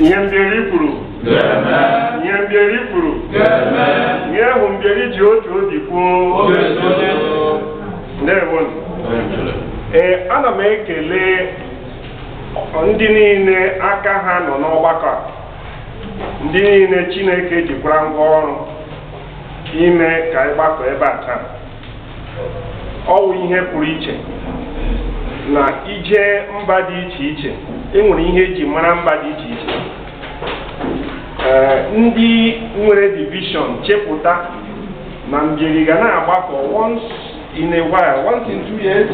ihe mbịari kwuru ihe mbịari kwuru ihe ahụ mbịari ji otu obi kwuo ndewo. Ana m ekele ndị niile aka ha nọ n'ọgbakọ ndị niile Chineke jikwara ngwa ọrụ ime ka ịgbakọ ebe a taa. Ọwụ ihe pụrụ iche na ije mba dị iche iche enwere ihe eji mara mba dị iche iche. Ndị nwere division chepụta na mbiri ga na-agbakọ once in a while, once in 2 years,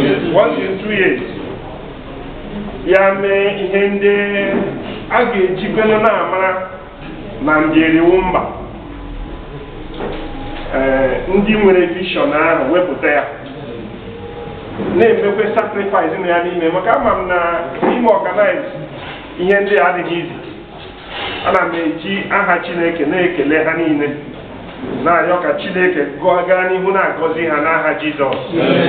ya mee ihe ndị a ga-ejikwana na-amara na mbiriwu mba. Ndị nwere vision ahụ wepụta ya na-emekwe sacrifice na ya n'ime, maka ama m na ime organize ihe ndị adịghị izi. Ana m eji aha Chineke na-ekele ha niile, na-arịọ ka Chineke gaa n'ihu na-agọzi ha n'aha Jizọs.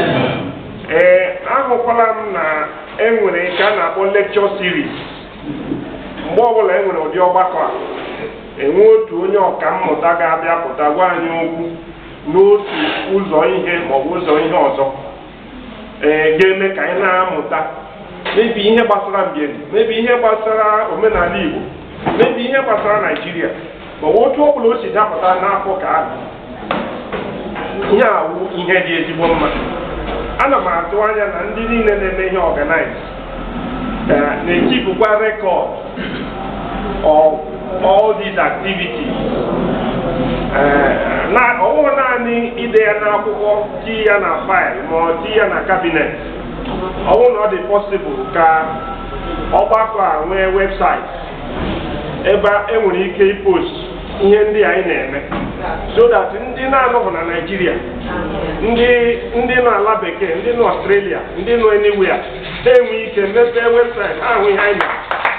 Ahụkwala m na enwere nke a na-akpọ lecture series. Mgbe ọbụla enwere ụdị ọgbakọ a, enwe otu onye ọka mmụta ga-abịa pụta gwa anyị okwu n'otu ụzọ ihe maọbụ ụzọ ihe ọzọ ga-eme ka anyị na-amụta mebi ihe gbasara mbịari, mebi ihe gbasara omenala Igbo, mebi ihe gbasara Naịjirịa, maọbụ otu ọ bụla o si dapụta n'afọ ka ahụ. Ihe awụ ihe dị ezigbo mma. Ana m atụ anya na ndị niile na-eme ihe organize na-ejipụkwa record of all these activities. Ọwụ naanị ide ya n'akwụkwọ, ti ya na file ma ọ ti ya na cabinet. Ọwụ na ọ dị possible ka ọgbakọ a nwee website ebe enwere ike ipost ihe ndị anyị na-eme, so that ndị na-anọghị na Naịjirịa, ndị nọ ala bekee, ndị nọ Australia, ndị nọ anywhere, na-enwe ike mepee website ha ahụ ihe anyị na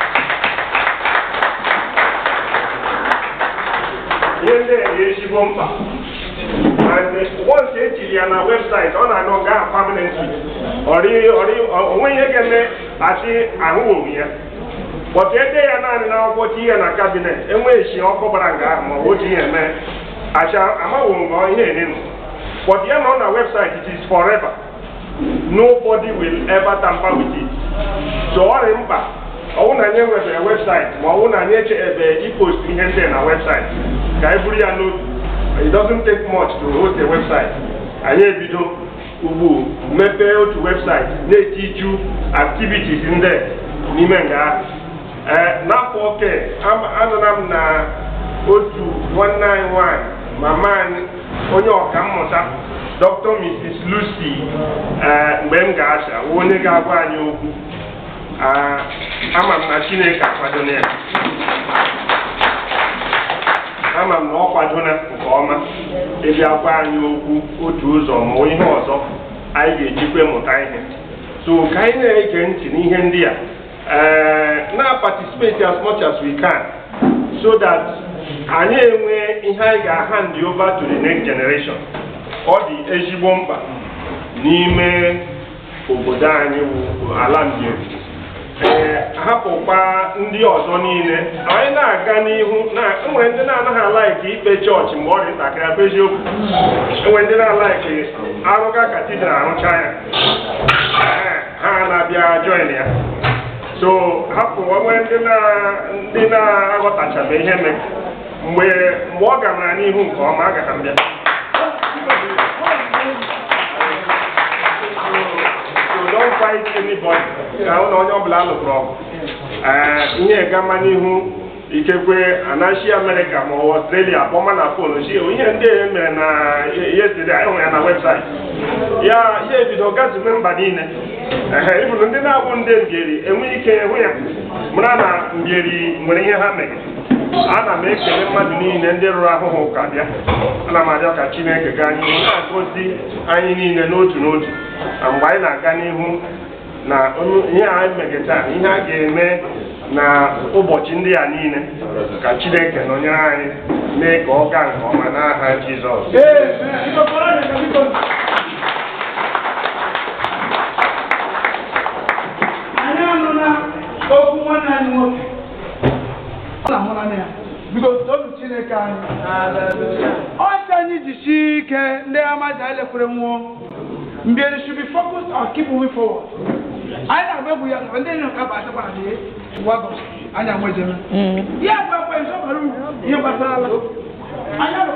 ihe ndị a ezigbo mkpa. And once ejiri ya na website, ọ na-anọ gaa permanently. Onwe ihe ga-eme asị ahụ onwe ya. But ede ya naanị n'akwụkwọ ti ya na cabinet, enwe esi ọkụ gbara nga ahụ ma ọ ji ya eme acha amaghị mgbe ihe enenu. But ya nọ na website, it is forever. Nobody will ever tamper with it. So ọ dị mkpa ọwụ na anyị nwere website ma ọwụ na anyị eche ebe ipost ihe ndị na website ka anyị buru ya n'otu. It doesn't take much to host a website. Anyị ebido ugbu mepee otu website na-etiju activities ndị n'ime nga. N'afọ oke anụla m na otu nwanne anyị nwanyị, mama anyị onye ọka mmụta Dr. Mrs. Lucy, mgbe m ga-acha onye ga-agwa anyị okwu. Ama m na Chineke akwadona ya, ama m na ọ kwadona nke ọma ebe agwa anyị okwu otu ụzọ ma ihe ọzọ anyị ga-ejikwe mụta ihe. So ka anyị na-ege ntị n'ihe ndị a, na-participate as much as we can, so that anyị enwe ihe anyị ga-hand over to the next generation. Ọ dị ezigbo mkpa n'ime obodo anyị ala mbịari. Hapụkwa ndị ọzọ niile anyị na-aga n'ihu. Enwere ndị na-anaghị alaiki ikpe chọọchị mgbe ọ dị ntakịrị, bụ eziokwu. Enwere ndị na-alaiki arụga katidral arụcha ya, ha na-abịa join ya. So hapụ onwe ndị na-aghọtachabe ihe mere. Mgbe ọ gara n'ihu nke ọma, agaghị mbịa. Don't fight anybody. Ka onye ọbụla alụkwuru ọgụ. Ihe gama n'ihu ikekwe anachi America ma ọ Australia akpọma na fonu chi ihe ndị mere na yesterday anyị hụrụ ya na website. Ya ebido gazibe mba niile. Ịbụrụ ndị na-abụ ndị mbịari enwe ike hụ ya mara na mbịari nwere ihe ha mere. Ana m ekele mmadụ niile ndị rụrụ ahụhụ ka bịa. Ana m arịọ ka Chineke gaa n'ihu na-agọzi anyị niile n'otu n'otu. Mgbe anyị na-aga n'ihu na ihe anyị mere taa, ihe a ga-eme na ụbọchị ndị a niile, ka Chineke nọnyere anyị mee ka ọ gaa nke ọma n'aha Jizọs. Anyị anụla okwu nwanne anyị nwoke Because don't you see can all need to see can they are my dialect for them. They should be focused on keep moving forward. I know where we are when they don't come back about it. What I am with them. Yeah, but when somebody you but I have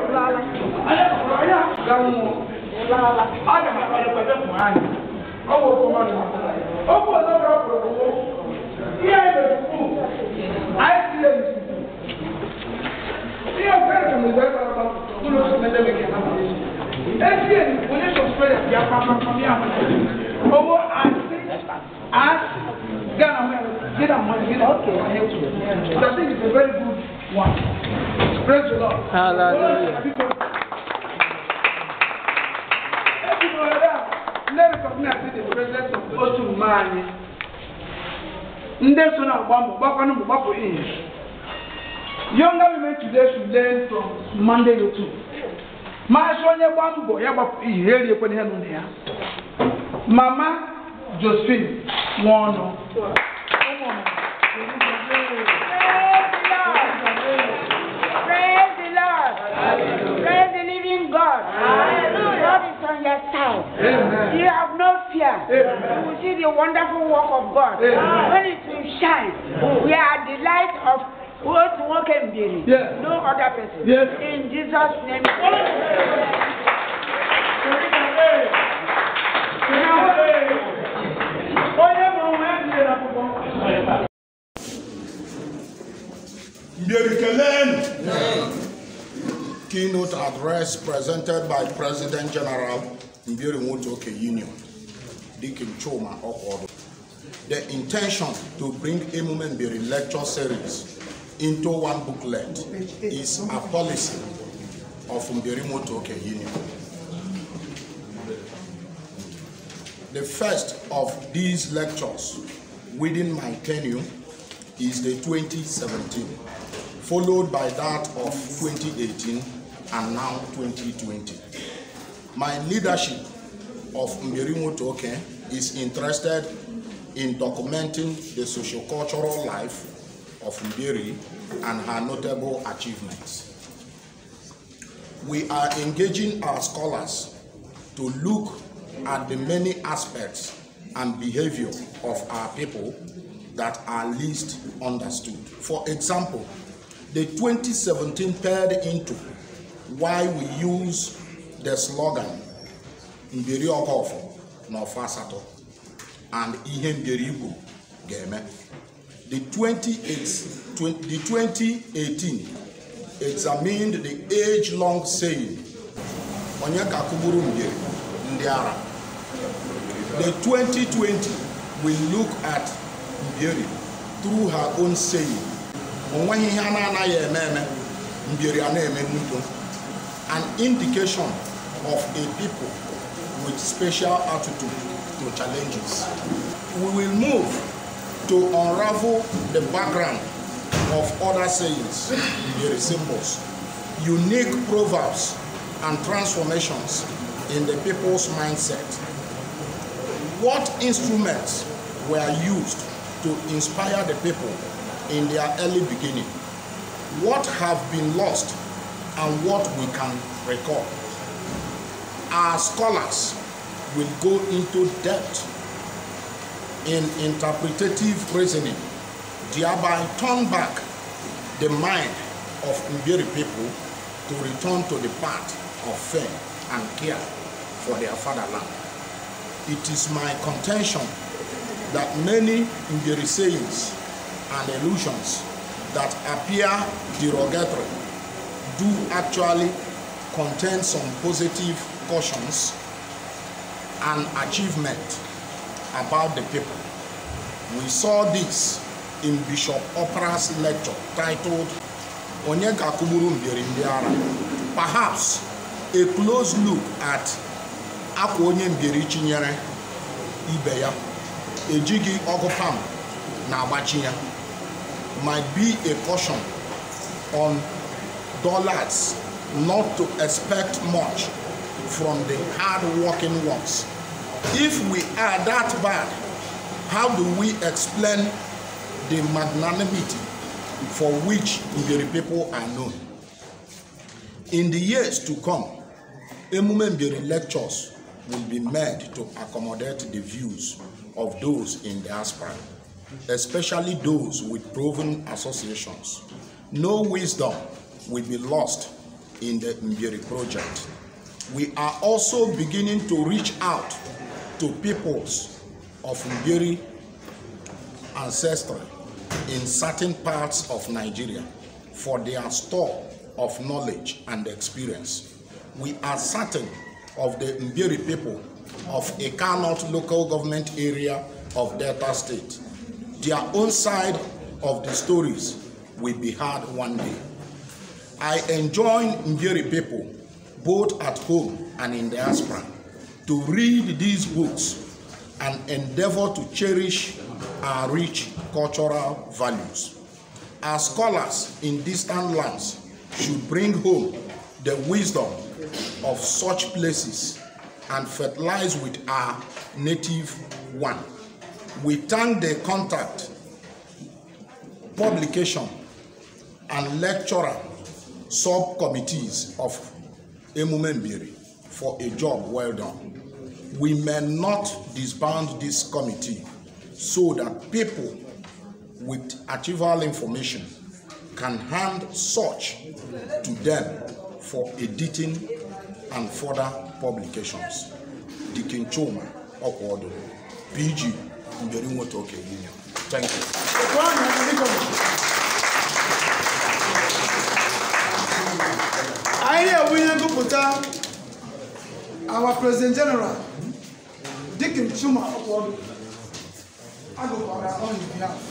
I think it's a very good one. Praise the Lord. Hallelujah. Let us recognize the presence of Otu Mani. Younger women today should learn from Monday to two. Mama Josephine Mono. Praise the Lord. Praise the living God. God is on your side. Amen. You have no fear. Amen. You will see the wonderful work of God. When it will shine, we are the light of what work and beauty. Yes. No other person. Yes. In Jesus' name. Keynote address presented by President General Mbiri Nwotoke Union, Deacon Choma Okwodo. The intention to bring Emume Mbiri lecture series into one booklet is a policy of Mbiri Nwotoke Union. The first of these lectures within my tenure is the 2017, followed by that of 2018 and now 2020. My leadership of Mbiri Nwotoke is interested in documenting the socio-cultural life of Mbiri and her notable achievements. We are engaging our scholars to look at the many aspects and behavior of our people that are least understood. For example, the 2017 paired into why we use the slogan Mbiri Okofo n'Ofasato and Ihe Mbiri Igbo Geme. The 2018 examined the age-long saying Onye Kakuburu Mbiri Ndiara. The 2020 will look at Mbiri through her own saying an indication of a people with special attitude to challenges. We will move to unravel the background of other sayings, Mbiri symbols, unique proverbs and transformations in the people's mindset. What instruments were used to inspire the people in their early beginning? What have been lost and what we can recall? Our scholars will go into depth in interpretative reasoning, thereby turn back the mind of Mbiri people to return to the path of fame and care for their fatherland. It is my contention that many Mbiri sayings and allusions that appear derogatory do actually contain some positive cautions and achievement about the people. We saw this in Bishop Opera's lecture titled Onye Kakuburu Mbiri Ndiara. Perhaps a close look at Akwa Onye Mbiri Chinyere Ibeya Ejigi Ogopam na Abachinya might be a caution on dullards not to expect much from the hard-working ones. If we are that bad, how do we explain the magnanimity for which Mbiri people are known. In the years to come, Emume Mbiri lectures will be made to accommodate the views of those in diaspora, especially those with proven associations. No wisdom will be lost in the Mbiri project. We are also beginning to reach out to peoples of Mbiri ancestry in certain parts of Nigeria for their store of knowledge and experience. We are certain of the Mbiri people of Ekanot local government area of Delta State. Their own side of the stories will be heard one day. I enjoin Mbiri people, both at home and in diaspora, to read these books and endeavor to cherish our rich cultural values. Our scholars in distant lands should bring home the wisdom of such places and fertilize with our native one. We thank the contact, publication, and lecturer subcommittees of Emume Mbiri for a job well done. We may not disband this committee so that people with archival information can hand such to them for editing and further publications. Dikin Choma Okwodo, PG Mbiri Nwotoke Union. Thank you. Our President General, Dikin Chuma Okwodo, I go for our own behalf.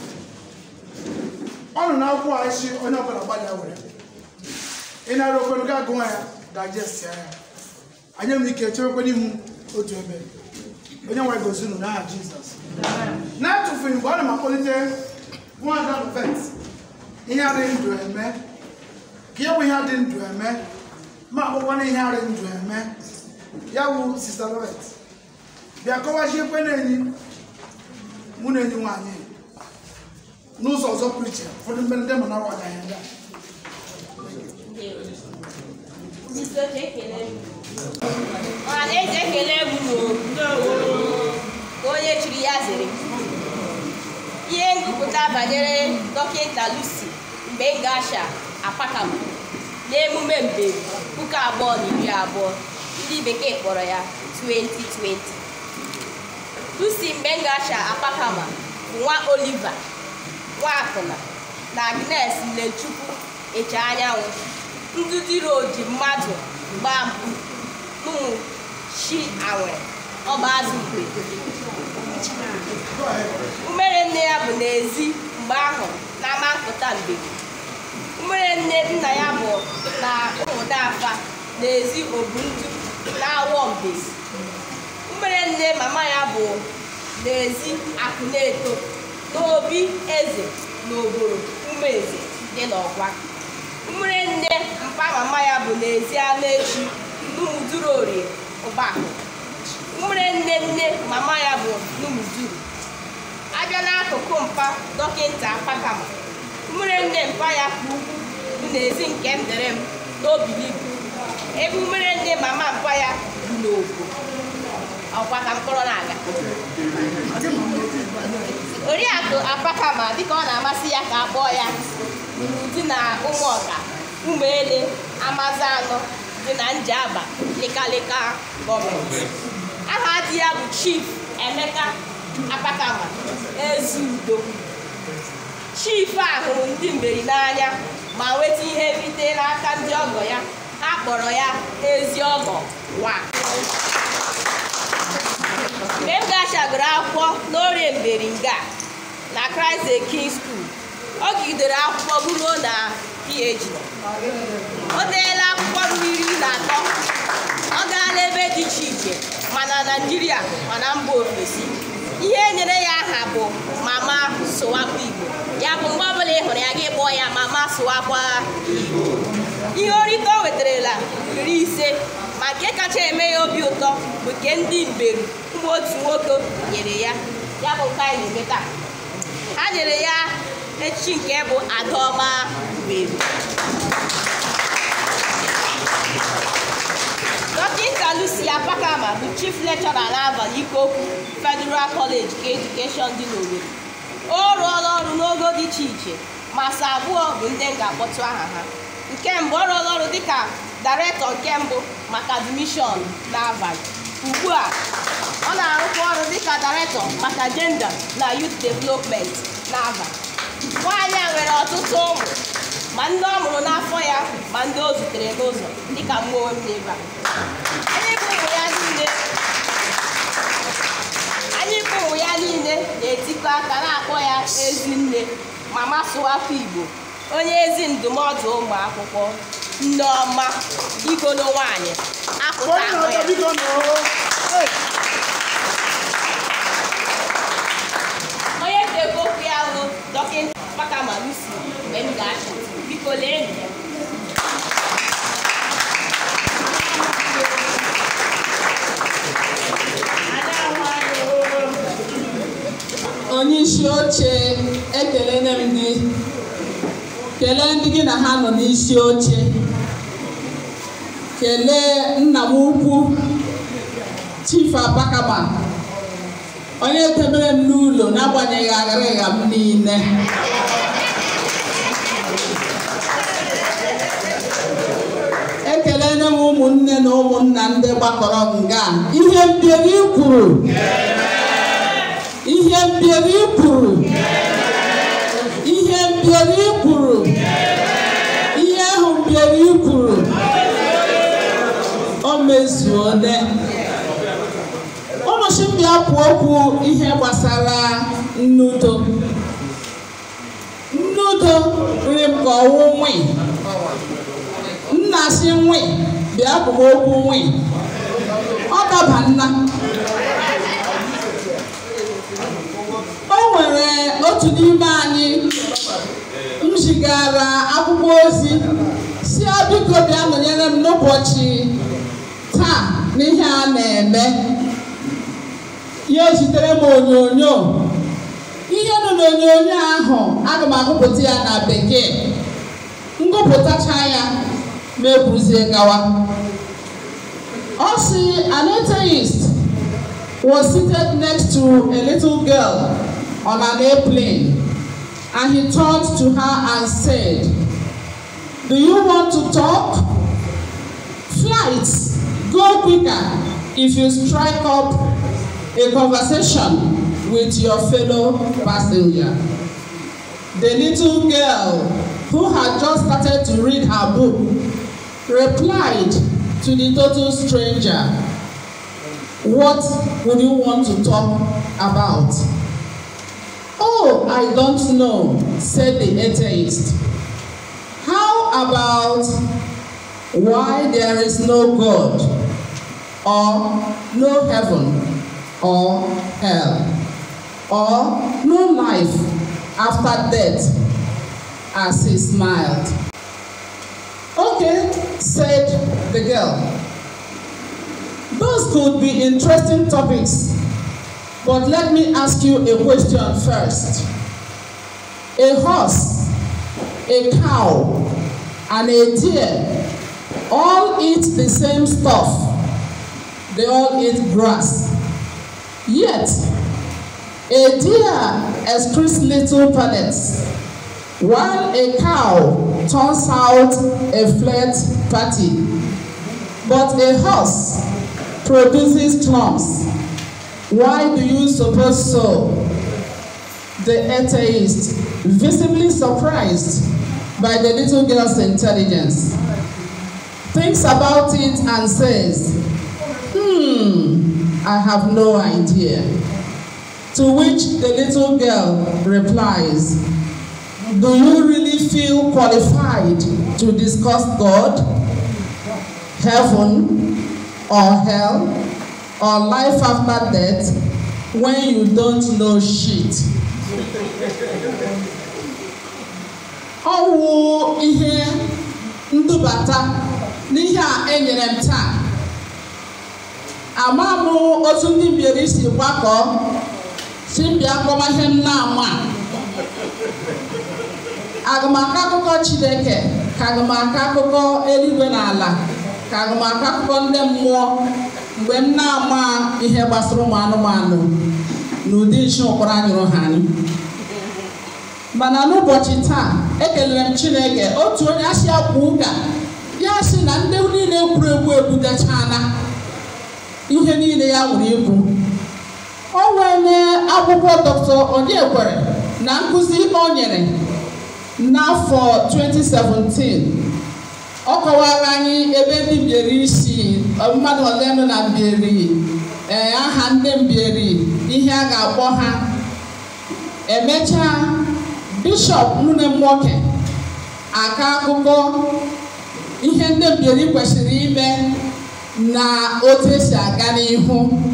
On an hour, I see on a bad in our open gargoyle, digest here. I am the catcher when you go to a bed. When you go soon, now Jesus. Not to feel one of my politics, one of the events. He had into a man. Here we had into a man. Ma one he had into a man. Yawu Sister Lovett. They are coverage when any Munani one. No source of preaching for the men them and our agenda. Mr. Jekele. On Jekele, Oye Chiriazere. Yengu Kutabadere, Doketa Lucy, Bengasha, Apakam, Emume Mbiri, Puka Boni, Yabo, Libeke Koraya, 2020. Lucy Bengasha, Apakama, Nwa Oliver, Wakona, Agnes Lechuku, Echanya, Ndudi Road, Mato, Bambu, Mumu, Shi Awe, Obazukwe. Umere nne ya bụ n'ezi mgbe ahụ n'ama nkụta Mbiri. Umere nne nna ya bụ na ụmụdafa n'ezi Obundu na-awọ Mbiri. Umere nne mama ya bụ n'ezi Akụneto n'obi eze n'obodo Umeze dị n'Ọgwa. Umere nne mpa mama ya bụ n'ezi Amechi n'Umudurorie Ụbakụ. Umere nne mama ya bụ n'Umuduru. Abịa n'akụkụ mpa dọkịta Apakama. Umere nne mpa ya bụ ugwu n'ezi nke Nderem n'Obiligwu. Ebe umere nne mama mpa ya bụ n'Ogo. Ọkwa ka mkpọrọ na-aga. Oriakụ Apakama dịka ọ na-amasị ya ka akpọọ ya dị na Ụmụọka, Ụmụele, Amazanụ dị na Njaba, Lekaleka gọọmenti. Aha di ya bụ Chief Emeka Apakama Ezudo. Chief a hụrụ ndị Mbiri n'anya ma nweta ihe nrite n'aka ndị ọgọ ya. Ha kpọrọ ya ezi ọgọ wa. Mgbe m gachagoro akwụkwọ n'Orie Mbiri nga na Christ the King School, ọ gidere akwụkwọ ruo na PhD. O deela akwụkwọ ruru 13. Ọ gaala ebe dị iche iche ma na Naịjirịa ma na mba ofesi. Ihe nyere ya aha bụ Mama Sụwakwa Igbo. Ya bụ mgbe ọbụla ị hụrụ ya gị kpọọ ya Mama Sụwakwa Igbo. Ihe orite o wetarala 50, ma nke kacha eme ya obi ụtọ bụ nke ndị Mbiri ụmụ otu nwoke nyere ya. Ya bụ nke anyị na-eme taa. Ha nyere ya echichi nke bụ Adaọma Mary. Dọkịta Lucy Apakama bụ Chief Lecturer n'Abalị Ikoku Federal College nke Education dị n'Owerri. O rụọla ọrụ n'ogo dị iche iche ma asaa abụọ bụ ndị ga-akpọtụ aha ha. Nke mbụ, ọ rụọla ọrụ dịka Director nke mbụ maka admission n'Abalị. Ugbu a ọ na-arụkwa ọrụ dịka Director maka Gender na Youth Development n'Abalị. Nwaanyị a nwere ọtụtụ ụmụ, ma ndị ọ mụrụ n'afọ ya ma ndị o zutere n'ụzọ dịka mmụọ onwe m n'ebe a. Anyị bụ ụmụ ya niile na-etikọ aka na-akpọ ya Ezinne Mama Sụwafọ Igbo, onye ezi ndụmọdụ ụmụ akwụkwọ, Nneọma Igolo nwanyị apụta ahụ ya. Onye na-ekwu okwu ya bụ Dọkịta Apakama Lucy mgbe m ga-achị, biko lee ya. Onye isi oche, ekelele m gị, kelee ndị gị na ha nọ n'isi oche, kelee nna m ukwu Chief Apakama, onye tebere m n'ụlọ n'agbanyeghị aghara m niile. Ekelele m ụmụnne na ụmụnna ndị gbakọrọ nga. Ihe mbịari kwuru, ihe mbịari kwuru, ihe mbịari kwuru, ihe ahụ mbịari kwuru, o mezuole. Ụbọchị mbịa kwuo okwu ihe gbasara nnudo. Nnudo nri m ka ọwụ nwi. Nna si nwi bịa bụ okwu nwi. Ọ daba nna. O nwere otu n'ime anyị m zigara akwụkwọ ozi si biko bịa nọnyere m n'ụbọchị taa n'ihe a na-eme. Ya zitere m onyonyo. Ihe nọ n'onyonyo ahụ aga m agụpụta ya na Bekee. Ngụpụtacha ya ma ekwuzie gawa. Ọ sị an atheist was seated next to a little girl on an airplane, and he turned to her and said, "Do you want to talk? Flights go quicker if you strike up a conversation with your fellow passenger." The little girl, who had just started to read her book, replied to the total stranger, "What would you want to talk about?" "Oh, I don't know," said the atheist. "How about why there is no God, or no heaven, or hell, or no life after death?" As he smiled. "Okay," said the girl. "Those could be interesting topics, but let me ask you a question first. A horse, a cow, and a deer all eat the same stuff. They all eat grass. Yet, a deer excretes little pellets, while a cow turns out a flat patty. But a horse produces clumps. Why do you suppose so?" The atheist, visibly surprised by the little girl's intelligence, thinks about it and says, "I have no idea." To which the little girl replies, "Do you really feel qualified to discuss God, heaven, or hell, or life after death when you don't know shit?" Ọwụ ihe ndubata n'ihe a enyere m taa. Ama m otu ndị mbịara isi gbakọ si mbịa akọma ihe m na-ama. agụmaka akụkọ Chineke ka agụmaka akụkọ eluigwe na ala ka agụmaka akụkọ ndị mmụọ mgbe m na-ama ihe gbasara ụmụ anụmanụ n'ụdị nshi ụkpara nyụrụ ha anyị. Mana n'ụbọchị taa ekelere m Chineke otu onye asị akwa ụka ya sị na ndị niile kwuru egwu ebutechana ihe niile ya nwere ibu. O nwere akwụkwọ Dr. Onyekwere na nkụzi o nyere n'afọ 2017 ọ kọwara anyị ebe ndị mbieri isi mmadụ ole nọ na mbieri aha ndị mbieri ihe a ga-akpọ ha. Emechaa Bishọp Nwoke aka akụkọ ihe ndị mbieri kwesịrị ime na otu esi aga n'ihu.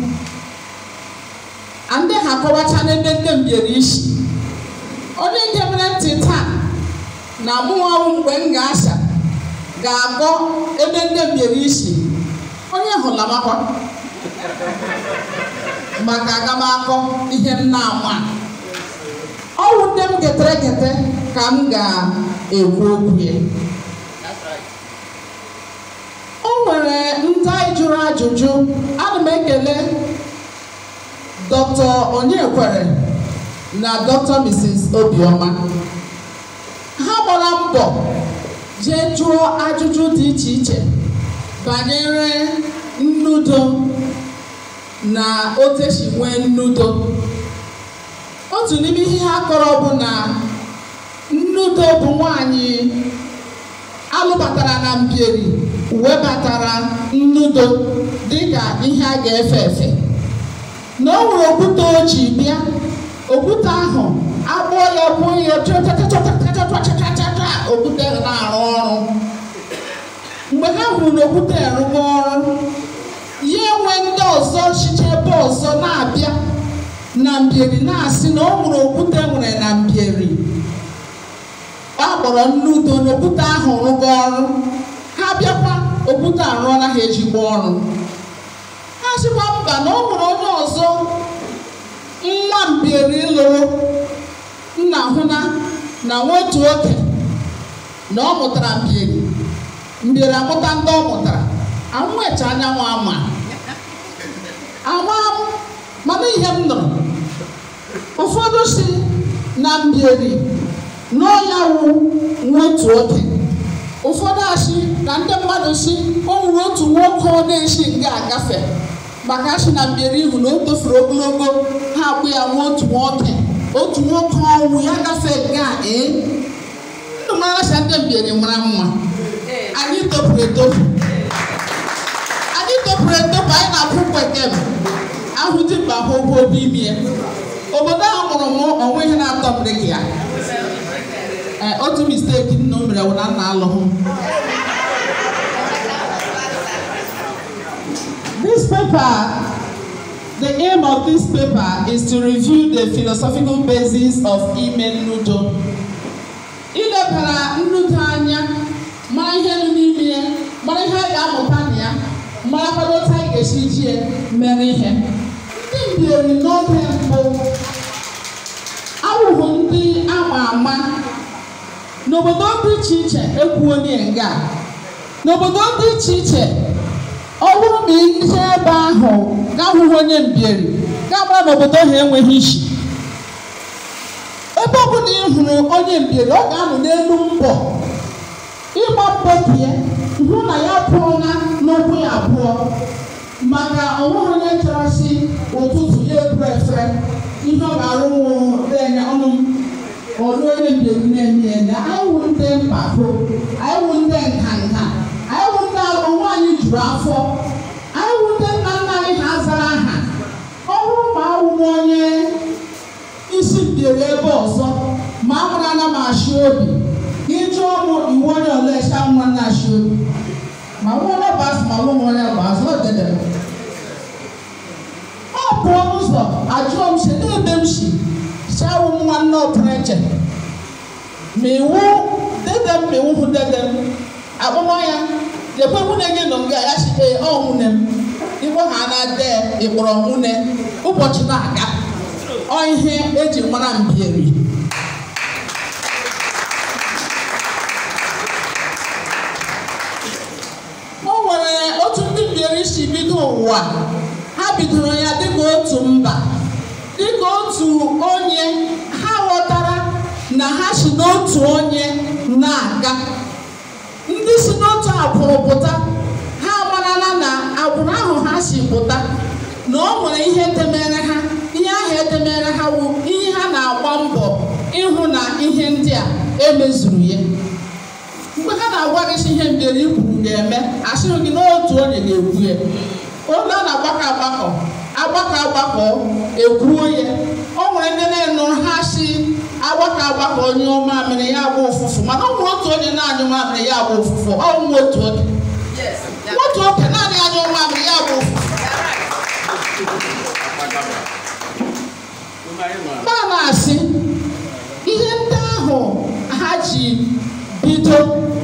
Ndị ha kọwacha n'ebe ndị mbieri isi. Onye nke mere ntị taa na mụnwawụ mgbe m ga-asa ga-akpọ ebe ndị mbieri isi onye hụla makwa maka agamakọ ihe m na-ama. Ọwụ ndị m getere ka m ga-ekwu okwu ya. O nwere ndị anyị jụrụ ajụjụ. Ana m ekele Dr. Onyekwere na Dr. Mrs. Obioma. Ha gbara mbọ jee jụọ ajụjụ dị iche iche banyere nnudo na otu esi nwee nnudo. Otu n'ime ihe ha kọrọ bụ na nnudo bụ nwanyị alụbatara na mbieri webatara nnudo dịka ihe a ga-efe efe. Na o nwere okwute o ji bịa, okwute ahụ agbụọ ya gbuo ya okwute na-arụ ọrụ. Mgbe ha hụrụ na okwute arụgo ọrụ, ya enwe ndị ọzọ chiche ebe ọzọ na-abịa na mbieri na-asị na o nwere okwute nwere na mbieri. Ọ kpọrọ nnudo na okwute ahụ rụgo ọrụ. Ha bịakwa okwute arụọla ha ejigbo ọrụ. Ha sịkwa mba na o nwere onye ọzọ nwa mbieri lụrụ nna hụ na nwotu oke na ọ mụtara mbieri amụta ndị ọ mụtara anwụecha anyanwụ ama mana ihe m nụrụ ụfọdụ si na mbieri n'ọya wụ nwotu oke. Ụfọdụ asị na ndị mmadụ si o nwere otu nwoke ọ na-esi nga agafe maka asị na mbieri ihu na o tofuru ogologo ha agbụ ya nwa otu nwoke ọnwụ ya gafee nga ndụ mara sa ndị mbieri mara mma. Anyị topụrụ etopu anyị na-akwụ kwekem ahụ dịkpa hụhụ n'ime ya. Obodo ahụ mụrụ m onwe ihe na-atọ m dịka ya. Otu mistake nna o mere wụ na nna alụghị. This paper, the aim of this paper is to review the philosophical basis of ime nnudo. Ilebara nnudo anya, mara ihe nọ n'ime ya, mara ihe a ga-amụta na ya, mara kwado otu anyị ga-esi ji ya mere ihe. Ndị mbieri n'oge mbụ awụghị ndị ama ama. N'obodo dị iche iche ekwuo nga. N'obodo dị iche iche ọ bụrụ na ihe ebe ahụ ga-ahụhụ onye mbieri ga-agbara n'obodo ha enweghị isi. Ebe ọ bụla ị hụrụ onye mbieri ọ ga-anọ n'elu mbọ ịgba mbọ bie hụ na ya pụọla n'ụkwụ ya abụọ maka onweghị onye chọrọ si ụtụtụ ya ebu efere ihe ọ ga-arụ enye ọnụ ọrụ onye mbieri na-eme ya. Anyị wụ ndị mpako, anyị wụ ndị nka, anyị wụ ndị onwe anyị juru afọ, anyị wụ ndị nna nna anyị ha zara aha. Ọ bụrụ ma awụ m onye isi mbieri ebe ọzọ ma a mara na m achị obi gị jụọ m iwu onye olecha nwa na-achị obi ma nwa onye bụ asị ma nwa onye bụ azụ ọ dedere. Ọ pụọ n'ụzọ ajụọ m si n'ebe m si chawu nwanne ọpụrụche ma iwu dedem ma iwu hụ dedem akpọmọ ya lekwe nwunye gị nọ nga ya si ọ nwunye m igbo ha na-ade ịkpọrọ nwunye ụbọchị na-aga ọ ihe eji mara mbieri. ụwa ha bidoro ya dịka otu mba, dịka otu onye. Ha ghọtara na ha si n'otu onye na-aga. Ndị si n'otu agbụrụ pụta, ha amarala na agbụrụ ahụ ha si pụta na o nwere ihe edemere ha. Ihe ahụ edemere ha wụ ihe ha na-agba mbọ ịhụ na ihe ndị a emezuru ya. Mgbe ha na-agwa gị si ihe mbere i kwuru ga-eme, asịrị gị n'otu onye ga-ekwu ya. Oge a na-agbakọ agbakọ ekwuo ya. O nwere ndị na-enụrụ ha si agbakọ onye mamịrị ya bụ ụfụfụ, mana ọ nwere otu onye na-anyụ mamịrị ya bụ ụfụfụ. Ọ nwe otu oge naanị anyụ mamịrị ya bụ ụfụfụ. Ma na-asị ihe ndị ahụ ha ji bido,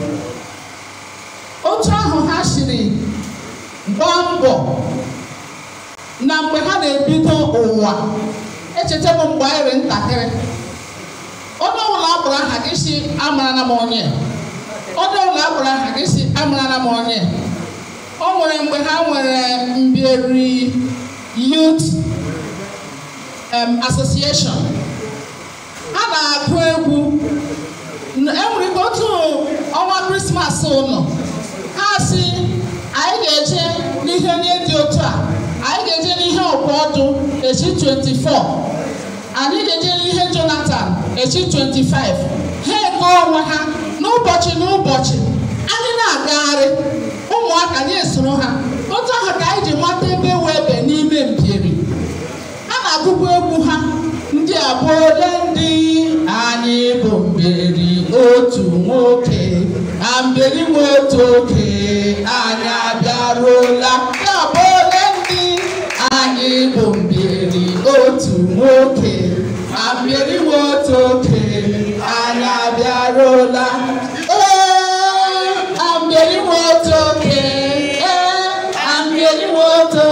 otu ahụ ha siri gbaa mbọ na mgbe ha na-ebido ụwa. Echeta m mgbe anyị dị ntakịrị, onye ọbụla akpọrọ aha gị si amarana m onye, onye ọbụla akpọrọ aha gị si amarana m onye. O nwere mgbe ha nwere Mbieri Youth Association, ha na-agụ egwu. Enwere ike otu ọnwa Krismas ụlọ, ha si anyị ga-eje n'ihe onye dị otu a, anyị ga-eje n'ihe ọkọọdụ echi 24, anyị ga-eje n'ihe Jonathan echi 25. Ha ego onwe ha n'ụbọchị anyị na-agagharị, ụmụaka na-esoro ha. Otu ahụ ka anyị ji mata ebe ewu ebe n'ime Mbieri. Ha na-agụkwa egwu ha, ndị abụọle ndị anyị bụ Mbieri otu nwoke, na Mbieri nwe otu oke, anyị abịaruola. Ndị abụọle ndị anyị bụ Mbieri otu nwoke, na Mbieri nwe otu oke, anyị abịaruola. Mbieri nwe otu oke, Mbieri nwe otu,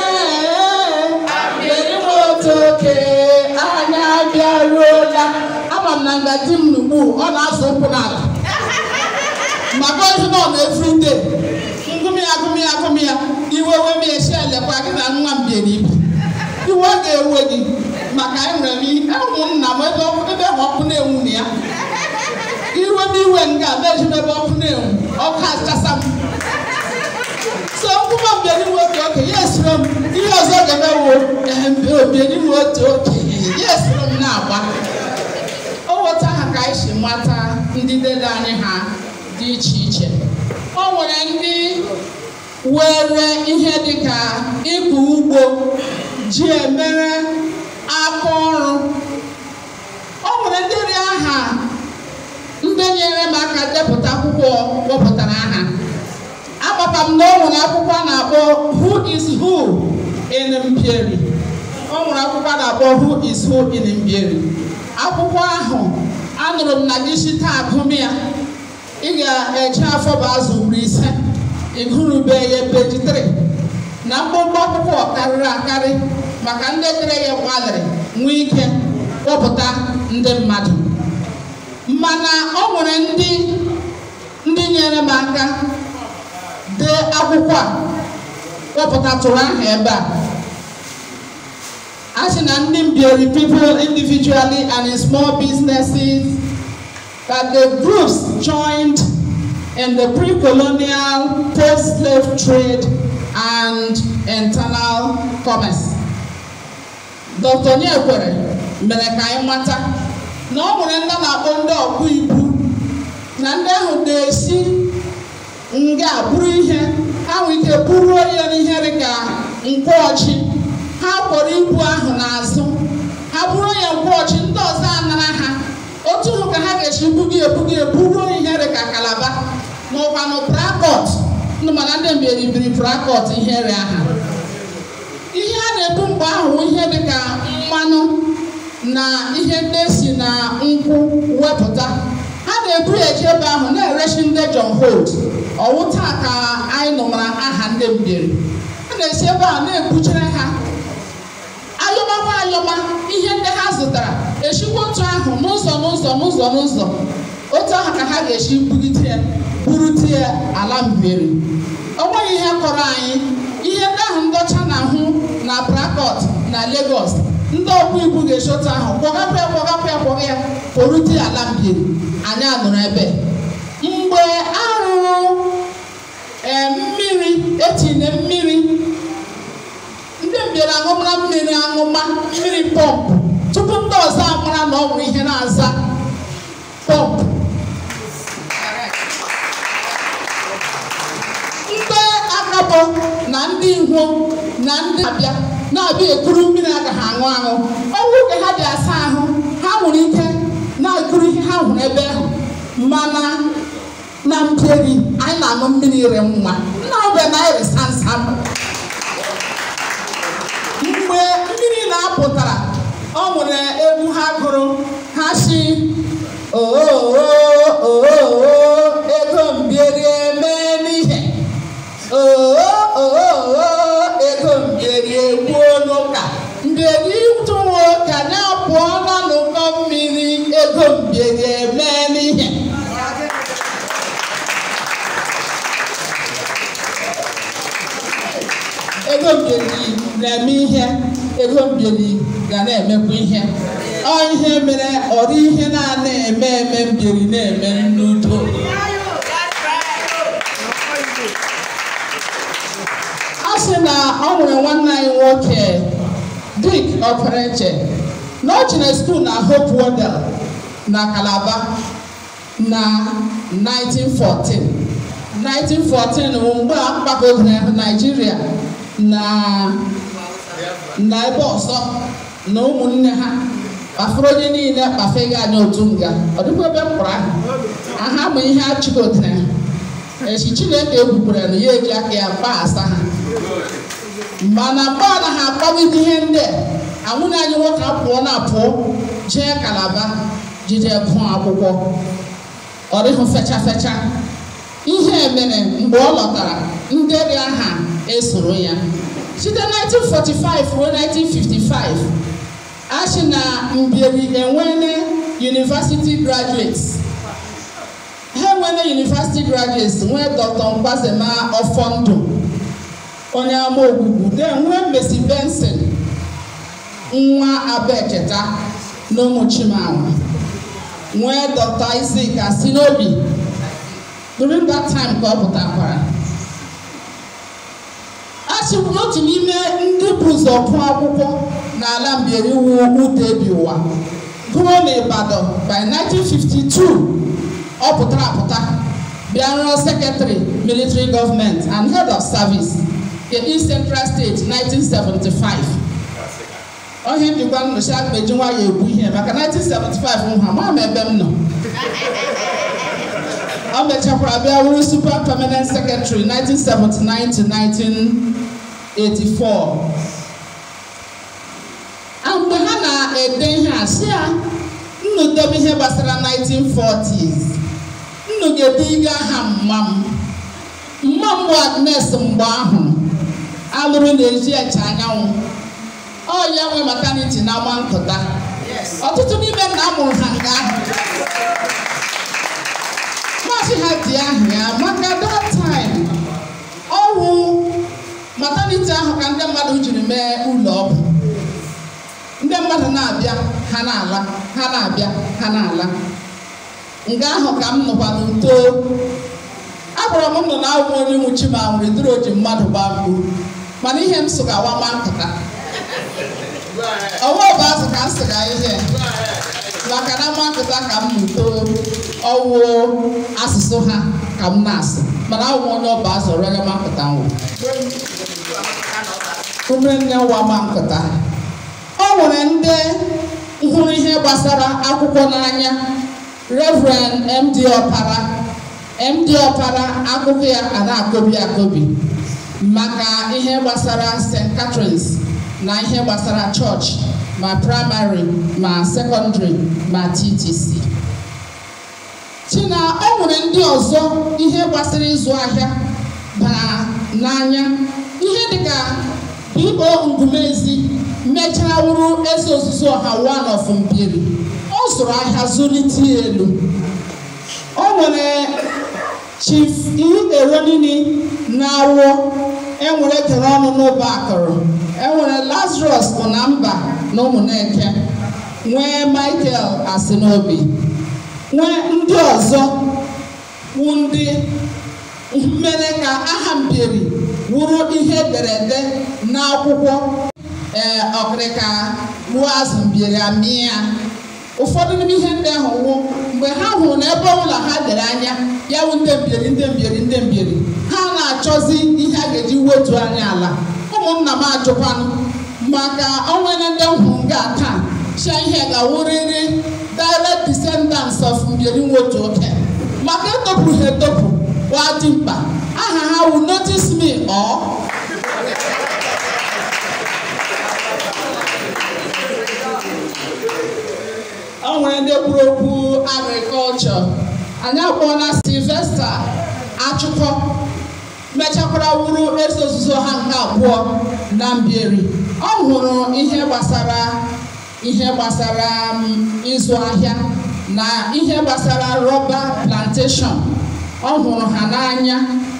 Mbieri nwe otu oke, anyị abịaruola. Ama m na ngaji m n'ugbu ọ na-azụ ụkwụ n'ala maka ihe nọ na-everyday. Ngụmị ya iwe we m esi elekwa gị na nwa Mbieri ibu. Iwe ga-ewe gị maka enwere m ụmụnna m ebe ọkụ na-enwu na ya. Iwe nga meji ebe ọkụ na-enwu, ọkụ achasa m. So nkwụma Mbieri nwe otu oke, ya esiro m ihe ọzọ ga-emewo Mbieri nwe otu oke, ya esiro m na-agba. O weta ha ka anyị si mata ndị dede anyị ha dị iche iche. O nwere ndị were ihe dịka ịkụ ugbo ji emere aka ọrụ. O nwere ndị dị aha ndị nyere m aka depụta akwụkwọ kpọpụtara aha. Agbapa m na o nwere akwụkwọ a na-akpọ Who is Who in Mbieri. O nwere akwụkwọ a na-akpọ Who is Who in Mbieri. Akwụkwọ ahụ anụrụ m na gị si taa agụm ya, ị ga-eje afọ bụ azụ ugbo 5, ịgụrụbe ya peji 3 na mkpụmkpụ akwụkwọ karịrị akarị maka ndị dere ya gbalịrị nwee ike kpọpụta ndị mmadụ. Mana o nwere ndị nyere m aka dee akwụkwọ a kpọpụtatụrụ aha ebe a. As in Mbieri people individually and in small businesses, that the groups joined in the pre-colonial post-slave trade and internal commerce. Dr. Nyekwere mere ka anyị mata na ọ nwere ndị na-akpọ ndị ọkpụ ibu na ndị ahụ na-esi nga bụrụ ihe ha nwere ike bụrụ ya n'ihe dịka nkwọọchị. Ha kpọrọ ibu ahụ n'azụ, ha bụrụ ya nkwọọchị, ndị ọzọ anara ha. Otu ụzọ ka ha ga-esi ebughị buru ihe dịka Kalaba n'ụkwanụ Prakọt. Ndị mana ndị Mbieri biri Prakọt ihe rịa ha. Ihe a na-ebu mgbe ahụ ihe dịka mmanụ na ihe ndị esi na nkwụ wepụta. Ha na-ebu eji ebe ahụ na-erechi ndị John Holt. Ọwụta ka anyị nụmara aha ndị Mbieri. Ha na-esi ebe ahụ na-ebuchere ha ayọma ihe ndị ha zụtara, eshikwa otu ahụ n'ụzọ. Otu ahụ ka ha ga-esi burute ala Mbieri. O nweghị ihe kọrọ anyị ihe ndị ahụ ndị ọcha na-ahụ na Port na Lagos ndị ọkụ ibu ga-eshota ahụ kwọgapụ ya porute ala Mbieri anyị anụrụ ebe mgbe arụrụ mmiri etinye mmiri ndị Mbieri aṅụmara mmiri mmiri pọmpụ tupu ndị ọzọ amara na ọ nwere ihe na-aza pọmpụ ndị Akabọ na ndị Ihwo na ndị Abịa na-abịa ekuru mmiri agaghị aṅụ ọnwụ oge ha ji asa ahụ ha nwere ike na-ekuru ihe ha hụrụ ebe ahụ mana na Mbieri anyị na-aṅụ mmiri ire nwa nna obe na ire samsam mgbe mmiri na-apụtara ọ nwere egwu ha gụrụ ha si ego Mbieri eme n'ihe ego Mbieri egbuo n'ụka Mbieri tụwo ka ya pụọ na n'ụkọ mmiri ego Mbieri eme n'ihe ego Mbieri na-eme ihe ego Mbieri ga na-emekwa ihe ọ ihe mere ọrụ ihe na-eme Mbieri na-eme n'udo a sị na ọ nwere nwanne anyị nwoke Dick Okereche na ọ jere skuul na Hope Wardell na Calabar na 1914 mgbe a mgbagoro Nigeria na ebe ọzọ na ụmụnne ha kpafuru onye niile kpafeghị anya otu nga ọ dịkwa ebe mkpụrụ ahụ aha ma ihe a chịkotere echi Chineke egbupụrụ na ya eji aka ya asa ha mana mgbe ọ naghị akpọgide ihe ndị anwụna anyị nwoke apụọ jee Calabar jide gụọ akwụkwọ ọ dịghị fecha ihe mere mgbe ọ lọtara ndị dị aha esoro ya site 1945 ruo 1955 achị na Mbieri enwene university graduates ha enwene university graduates nwee Dr. Mgbazema Ọfọndụ onye ama ogwugwu nwee Mercy Benson nwa Abeketa na ụmụ Chimawa nwee Dr. Isaac Asinobi during that time ka ọ pụtakwara achịkwuru otu n'ime ndị bụ ụzọ gụọ akwụkwọ n'ala Mbieri wu Udebiụwa gụọ n'Ibadan by 1952 ọ pụtara bịa rụọ secretary military government and head of service nke East Central State 1975 onye njikwa nnọchi aka eji nwa ya egwu ihe maka 1975 nha ma ebe m nọ ọ mechakwara bịa wuru super permanent secretary 1979 to 1984 mgbe ha na-ede ihe a sị ya nnu debe ihe gbasara 1940s nnu ga-ede aha mma m Agnes mgbe ahụ alụrụ na-eji eche anyanwụ ọ ya nwe maternity na ama nkụta ọtụtụ n'ime nna amụrụ ha nga ahụ maazị ha dị ahụ ya maka that time ọwụ maternity ahụ ka ndị mmadụ jiri mee ụlọ ọgwụ ndị mmadụ na-abịa ha na-ala ha na-abịa ha na-ala nga ahụ ka m nọkwado too agbara m nọ na akwụkwọ onye nwuchi ma nwere dịrị oji mmadụ gbaa mkpu mana ihe m sụgawa ma nkụta ọwa bụ azụ ka m sịga ihe maka na ma nkụta ka m too ọwụ asụsụ ha ka m na-asụ mana awụ onye ọba azụ rere ma nkụta nwụ ụmụnne nwa ma nkụta ọ nwere ndị hụrụ ihe gbasara akwụkwọ n'anya Reverend MD Ọpara akụkọ ya a na-akọbi maka ihe gbasara St. Catherine's na ihe gbasara chọọchị ma primary ma secondary ma TTC china ọ nwere ndị ọzọ ihe gbasara ịzụ ahịa bara n'anya ihe dịka Igbo Ngumezi mechara wuru eze ozuzu ọha one of Mbieri ọ zụrụ ahịa zụlite elu o nwere Chief Eronini na-awọ enwere kere ọnụ n'ụba akụrụ enwere Lazarus bụ na mba na Ụmụneke nwee Michael Asinobi nwee ndị ọzọ wụ ndị mere ka aha Mbieri wụrụ ihe ederede n'akwụkwọ ọkịrịka gbuo azụ Mbieri amị ya. Ụfọdụ n'ime ihe ndị ahụ wụ mgbe ha hụrụ na ebe ọbụla ha dere anya ya wụ ndị Mbieri ndị Mbieri ndị Mbieri ha na-achọzi ihe a ga-eji wetu anya ala. Ụmụnna m ajụkwanụ maka onwere ndị hụrụ nga taa chia ihe ga-awụrịrị direct descendants of Mbieri Nwotu Oke maka etopụrụ ha etopụ wa dị mkpa aha ha will notice me or o nwere ndị kwuru okwu agriculture anyị akpọọla Sylvester Achụkọ mechakwara wuru eze ozuzo ha nke abụọ na Mbieri. Ọ hụrụ ihe gbasara ịzụ ahịa na ihe gbasara rọba plantation. Ọ hụrụ ha n'anya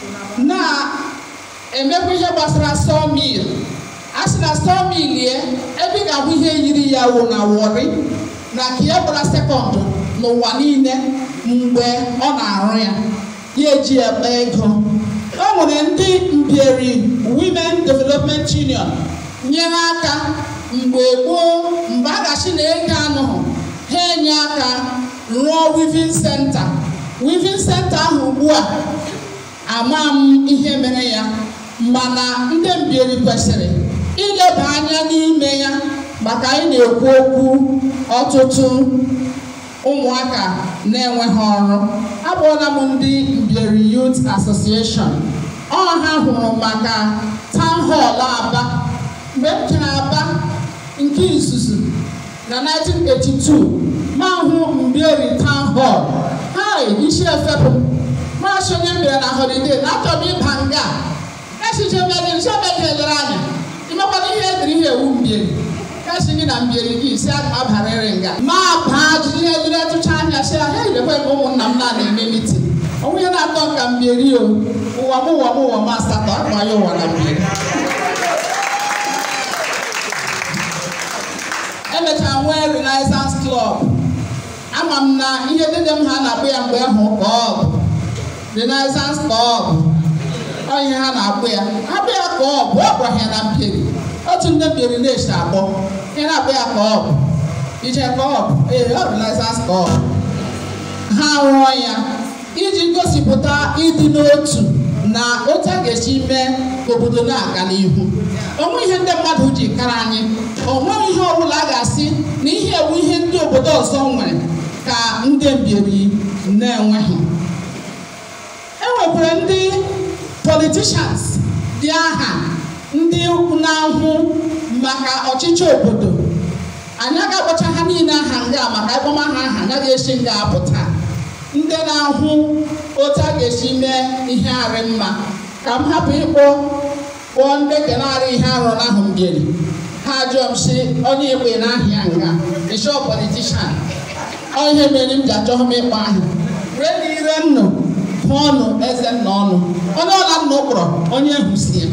na-emekwa ihe gbasara sawmill. A sị na sawmill ebe ị ga-ahụ ihe yiri ya wụ na Warri na ka ya gbara sekọndụ n'ụwa niile mgbe ọ na-arụ ya eji ekpe ego. O nwere ndị Mbieri Women Development Union nyere aka mgbe gboo mgbe a gachi na ego anụghị ha enye aka rụọ weaving center. Weaving center ahụ ugbu a ama m ihe mere ya mana ndị Mbieri kwesịrị ileba anya n'ime ya maka anyị na-ekwu okwu ọtụtụ ụmụaka na-enweghị ọrụ. Abụọla m ndị Mbieri Youth Association. Ha hụrụ maka town hall Aba mgbe m jere Aba nke izuzu na 1982 ma hụ Mbieri town hall. Isi efepụ masị onye Mbieri na holiday na achọ m ịba nga echiche megelere anya imekwana ihe ediri ihe ewu Mbieri kasi gị na Mbieri gị isi abarịrị nga ma baa jiri ihe dịrị etụcha anya si ahịa irekwe m ụmụnna m na-eme mitin onwe ya na-atọ ka Mbieri o ụwa m asatọ akpa ya ụwa na Mbieri. Emechara nwee Renaissance Club. Ama m na ihe dịdị m ha na-akpụ ya mgbe ahụ ka ọ bụ Renaissance Club. Onye ha na-akpụ ya akpụ ya ka ọ bụ ọ gwara ya na Mbieri otu ndị Mbieri na-eche akpọ ihe na-akpụ ya ka ọ bụ ije ka ọ bụ ọ Renaissance Club. Ha rụọ ya iji gosipụta ịdị n'otu na otu a ga-esi mee ka obodo na-aga n'ihu. Onwe ihe ndị mmadụ ji kara anyị onweghị ihe ọbụla a ga-asị na ihe ewu ihe ndị obodo ọzọ nwere ka ndị Mbieri na-enweghị. Enwekwara ndị politicians dị aha ndị na-ahụ maka ọchịchị obodo. Anyị ga-akpọcha ha niile aha nga maka ịkpọma ha aha agaghị esi nga apụta. Ndị na-ahụ otu a ga-esi mee ihe arị mma ka m hapụ kpọọ ndị kenarị ihe arụ n'ahụ Mbieri. Ha jụọ m si onye egbe n'ahịa nga ịchọ politishan ihe mere m ji achọghị m ịkpọ ahụ ree na ire nnụ hụ ọnụ eze nna ọnụ onye ọla nna ụkpọrọ onye ehusie.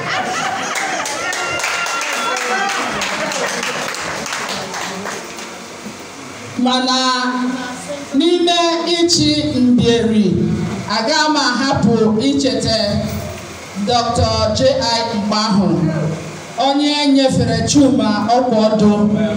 Mana n'ime ịchị Mbieri aga m ahapụ icheta Dr. J.I. Mgbahụrụ onye nyefere Chuma Ọkọdụ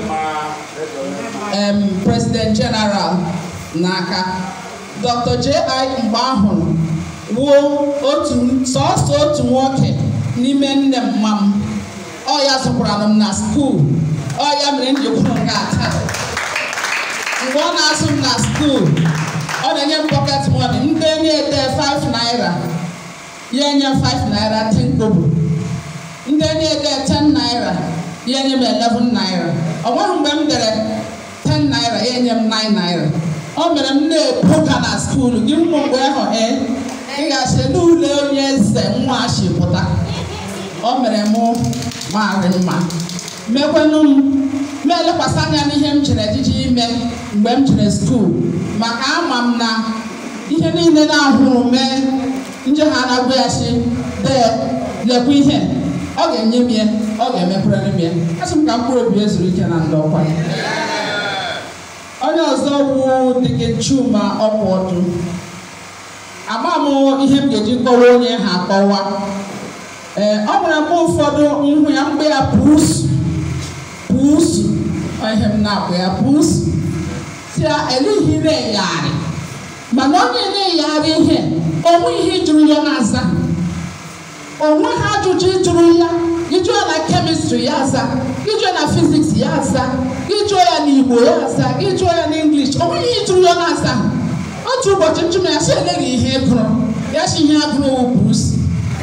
President General n'aka. Dr. J.I. Mgbahụrụ wuo sọọsọ otu nwoke n'ime nne mma m. Ọ ya zụkwara m na skuul. Ọ ya mere m ji kwuru nke taa. Mgbe ọ na-asụ m na skuul ọ na-enye m pocket money m denye ede 5 naira ya enye 5 naira 10 kobo. Ndị na-ede 10 naira ya enye m 11 naira. Ọ nweghị mgbe m dere 10 naira ya enye m 9 naira. Ọ mere m na-ebuga na skuul gị mmụ mgbe ahụ ị ga-asị n'ụlọ onye eze nwa achị pụta. Ọ mere m marị mma mekwenụ m elekwasị anya n'ihe m chere ejiji ime mgbe m chere skuul maka ama m na ihe niile na-ahụrụ mee nje ha na-agwa ya si lekwa ihe ọ ga-enye m ya ọ ga-emekwara m ya asị m ka mkpụrụ obi ezuru ike na ndị ọkwa ya onye ọzọ bụ Dikin Chuma Ọkwọdụ ama m ihe m ga-eji kọwa onye ha akọwa ọ nwere mgbe ụfọdụ ihu ya mgbe ya pusu ihe m na-akpọ ya pusu si ya elihi na-eyagharị mana onye na-eyagharị ihe onwe ihe jụrụ ya na-aza onwe ha ajụjụ jụrụ ya ịjụọ ya na kemistri ya aza ịjụọ ya na fiziks ya aza ịjụọ ya na Igbo ya aza ịjụọ ya na English onwe ihe jụrụ ya na-aza otu ụbọchị njụma ya si eleghị ihe gụrụ ya si ihe agụrụ pusu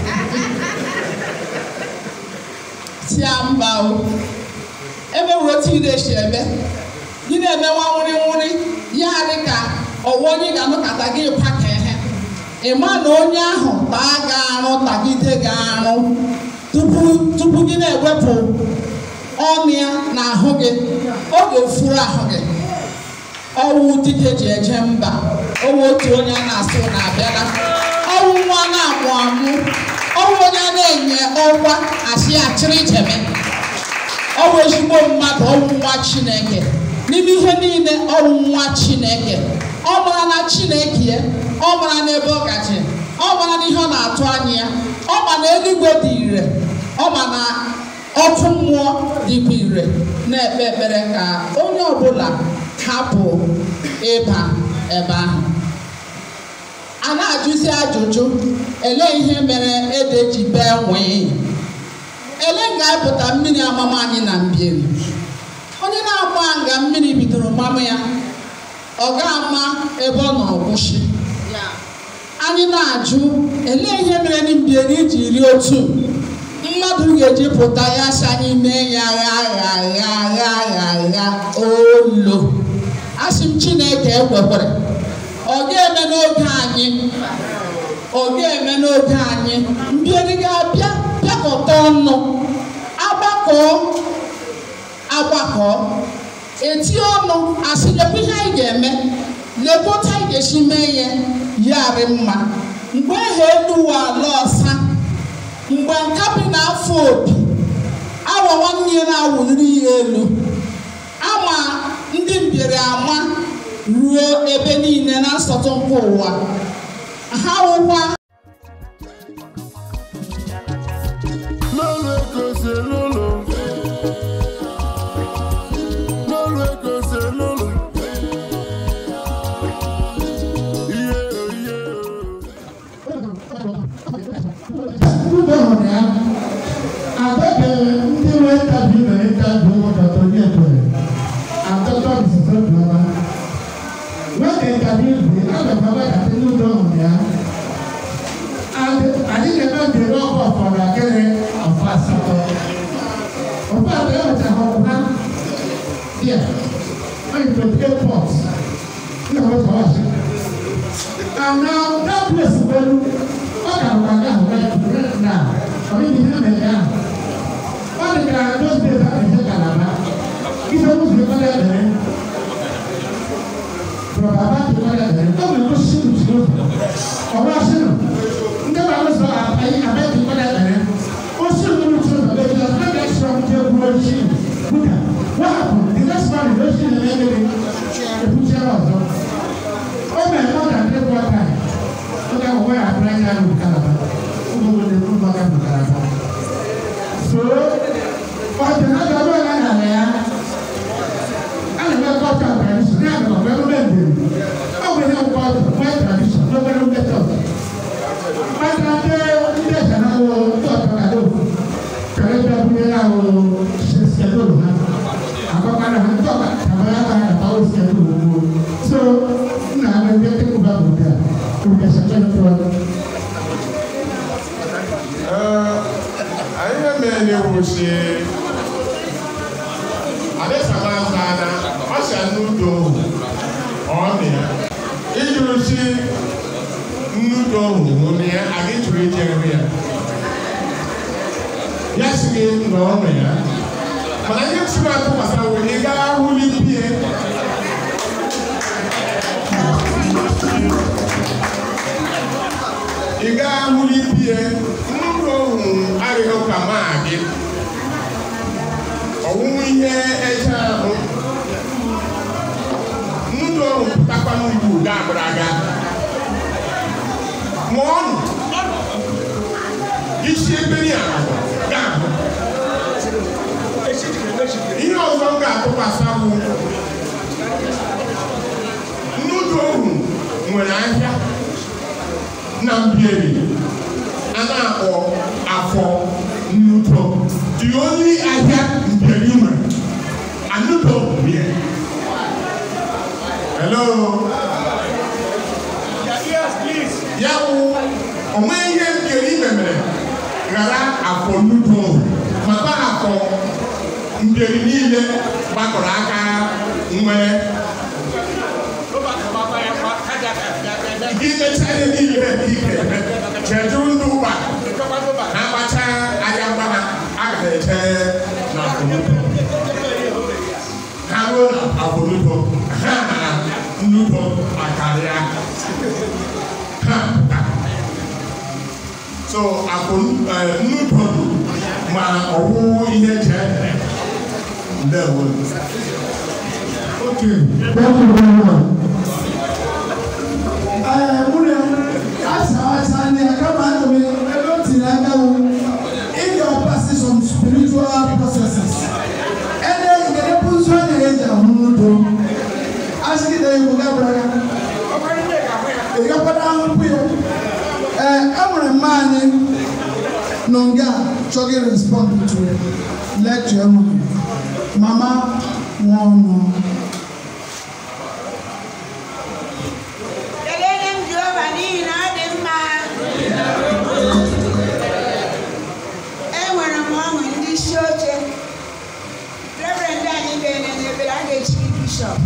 si ya mba o ebe were otu ire si ebe gị na-emewa nwụrị ya dị ka ọwa onye ga-anụkọta gị paka ihe ịma na onye ahụ taa ga-arụ tagide ga-arụ tupu gị na-ewepụ ọnụ ya na ahụ gị ọ ga-efuru ahụ gị ọwụ dike ji eje mba ọwụ otu onye a na-asụ na-abịala ọwụ nwa na-amụ amụ ọwụ onye na-enye ọkwa asị achịrị jeme ọwụ ezigbo mmadụ ọwụ nwa Chineke n'ime ihe niile ọwụ nwa Chineke ọ mara na Chineke ya ọ mara n'ebe ọ gaje ọ mara n'ihe ọ na-atụ anya ya ọ ma na eluigwe dị ire ọ ma na ọkụ mmụọ dịkwa ire na-ekpe ekpere ka onye ọbụla hapụ ịba ebe ahụ a na-ajụzi ajụjụ ele ihe mere ede ji bee nwee ele ga-apụta mmiri amama anyị na Mbieri onye na-agba nga mmiri bidoro mama ya ọ ga-ama ebe ọ nọrọ kwụsị anyị na-ajụ ele ihe mere na Mbieri iji iri otu mmadụ ga-eji pụta ya si anyị mee ya gha olo asị m Chineke ekwekwere ọ ga-eme n'oge anyị Mbieri ga-abịa bịakọta ọnụ agbakọ eti ọnụ asị lekwa ihe anyị ga-eme lekwa otu anyị ga-esi mee ya yarị mma mgbe ha eluwa ala ọsa mgbe nkapi na-afọ opi awa nwanne ya na-awụliri ya elu ama ndị Mbieri ama ruo ebe niile na nsọtụ nke ụwa ha wụkwa and now that place is very what happened? The next man is just in the picture of them. Oh my God, I did what time. Look at where I bring down with Canada. Who will the room back to Canada? So, but the other one I have, I never got that tradition. I never remember. Oh, we have got my tradition. Nobody will get up. My tradition is another talk about it. Canada, we are schedule. So, now I'm getting about that. I remember you say, Alessandra, I shall do on there. If you see Nudo, I get to reach area. Yes, again, no, but I get to myself when you got who live here. Iga muli pie ndo ari ho kama age owu ihe eja ho ndo takwa ndu ga braga mon isi eberi ana ga ihe ọzọ ga atụkwasị ahụ ndo nwere ahịa na mbieri ana-akpọ afọ nnuto the only ahịa mbieri nwere anuto bie hello ya wụ onwe ihe mbieri memere ghara afọ nnuto maka afọ mbieri niile gbakọrọ aka nwere Gine chane niile ike cheju nduba na bacha ayambana agaje na afunuto hawo na afunuto nuto akaria so afunuto ma owu ihe je ndewo okay thank you very much. In your passage on spiritual processes, and then the position is asking the every man Nonga Chogi responded to lecture. Mama, one. Bishop.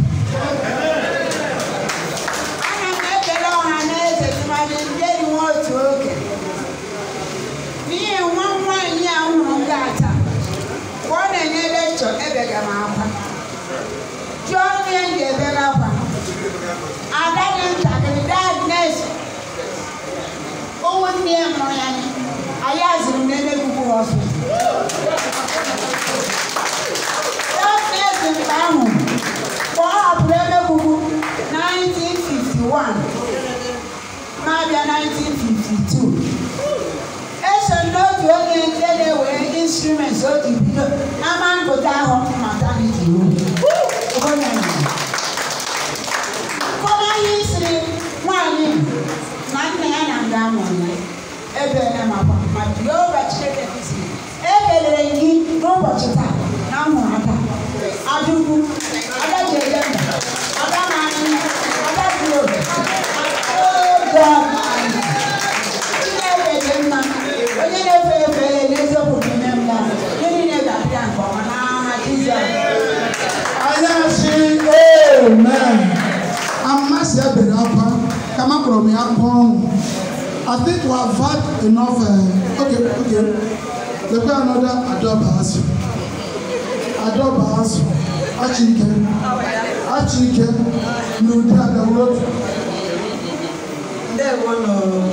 Maybe 1952. It's a note to instruments so the man go down maternity room. Come on, history, one man and down on it. Every my yoga check every no watch it. Now, I do. I think we have had enough. Okay. Let's put another Adobe. Achike. No, the word. They want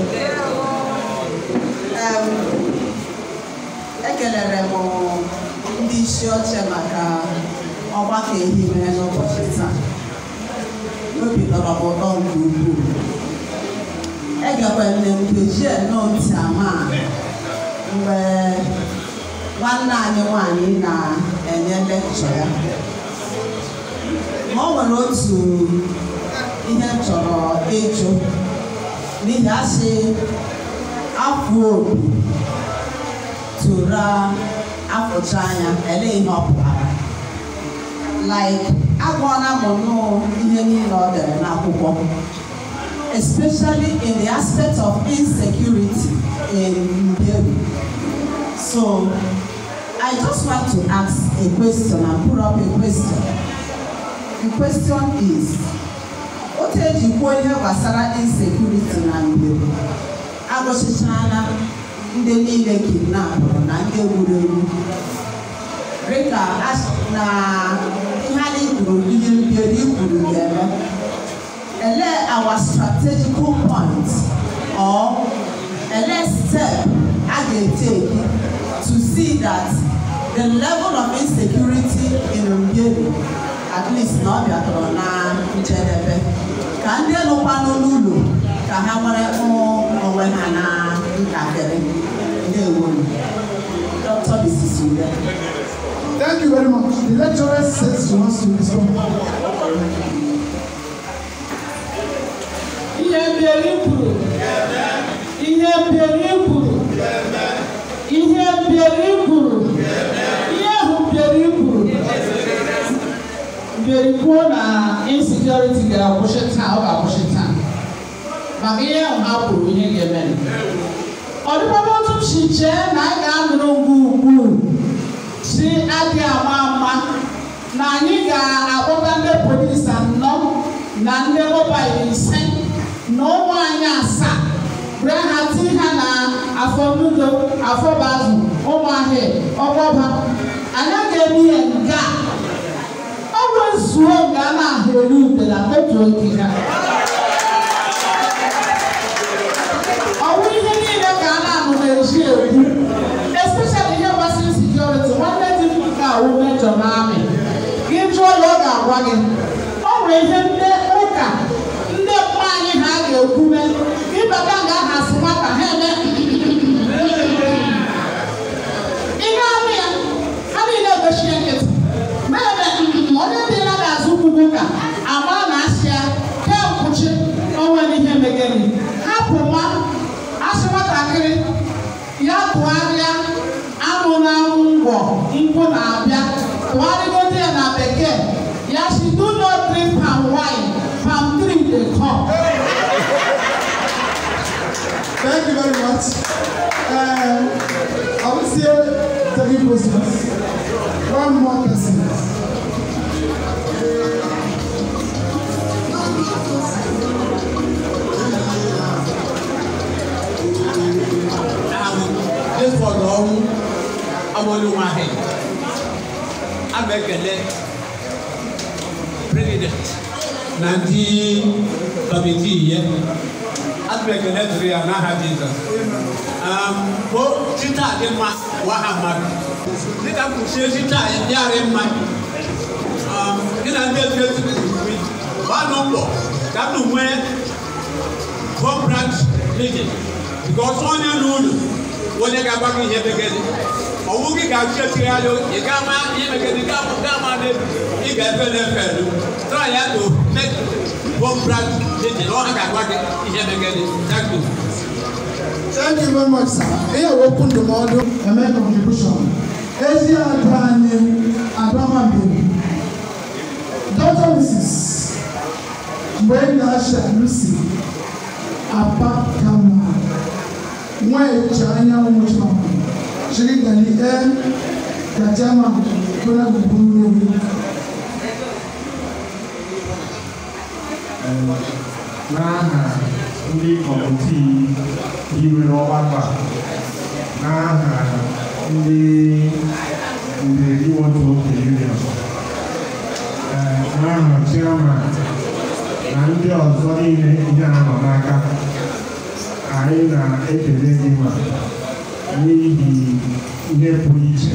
ekelere m ndị isi oche maka ọgbakọ ehihie n'ụbọchị taa. Obi tọrọ m ụtọ nke ukwuu. Egekwere m nkeji nnọọ ama mgbe nwanne anyị nwanyị na-enye lekchọ ya. Ma ọ nwere otu ihe m chọrọ ịjụ n'ihi asị afọ obi tụra afọcha anya ele ihe ọ pụtara. Like agụọna m nnọọ ihe niile ọ dere n'akwụkwọ, especially in the aspect of insecurity in Mberi. So I just want to ask a question and put up a question. The question is, what age you call here basara insecurity na Mberi? Agoshichana ndị niile kidnap na ndị gburu Rika na ihe anyị kwuru ihe Mberi kwuru ga-eme. Ele our strategical point or ga-eteki to see that the level of insecurity in Umgeri at least na ọ bịatọrọ na njedebe ka ndị nọkwa n'ụlọ ka ha nwere onwe ha na ntakịrị ndewo. Dr. Mrs. Ude. Thank you very much. The lecturer says she wants to respond. Ihe mberi kwuru. Ihe mberi kwuru. Ihe mberi kwuru. Ihe ahụ mberi kwuru. Mberi kwuo na insecurity ga-akwụsị taa, ọ ga-akwụsị taa. Maka ihe ahụ ha kwuru ihe ga-eme. Ọ dịkwa n'otu m si chee na anyị ga-anụrụ ugwu si adị ama ama na anyị ga-akpọta ndị polisi anọ na ndị mobail 5 na ụmụ anyị 7 were ha tii ha na afọ nudo afọ bazụ ụmụahịa ọgbọba anyị ga-eme ihe nga ọ bụ nzuo nga a na-ahụ elu udela otu oge ha ọ bụ ihe niile ka a na-anụ na-eji egwu especially ihe gbasara security nwanne dị ka awụ mejọ n'amị gị jụọ ya ọ ga-agwa gị ọ nwere ihe ndị ụka ndị mma anyị ha ga-ekwume ịbata nga aha si nwata ha eme ihe anụ ya ha niile egochie nkịtị mere onye dị na ga-azụ ugwu ụka ama na asịa ke mkpuchi onwe n'ihe megeri hapụ nwa asị nwatakịrị ya tụgharịa anụ na ngwọ nkwụ na-abịa tụgharịgodo ya na bekee ya si do not drink palm wine palm tree dey come. Thank you very much. I will say 3 questions. One more person. This for long, I'm only one head. I'm a president. Nanti committee, I'm a three and I have Jesus. Chita, they must Wahamad. They can push Chita and they are in my. In a day, one number that to wear home branch legend because on your noon. When you got back in here again, or we got church, you got my image, you got you got better. Try to make one branch, you know, I got back in here again. Thank you. Thank you very much, sir. Here, open the model and make contribution. Asia Adamandi, Dr. Mrs. Brenda Lucy, Apakama. Moi, China, Muchman, Shirikali, Kachama, Kuna Guru. Naha, ndị kọmitii hiwere ọgbakọ n'aha ndị Iwotu Union, n'aha chairman na ndị ọzọ niile ihe anọ n'aka. Anyị na-ekele gị ma n'ihi ihe pụrụ iche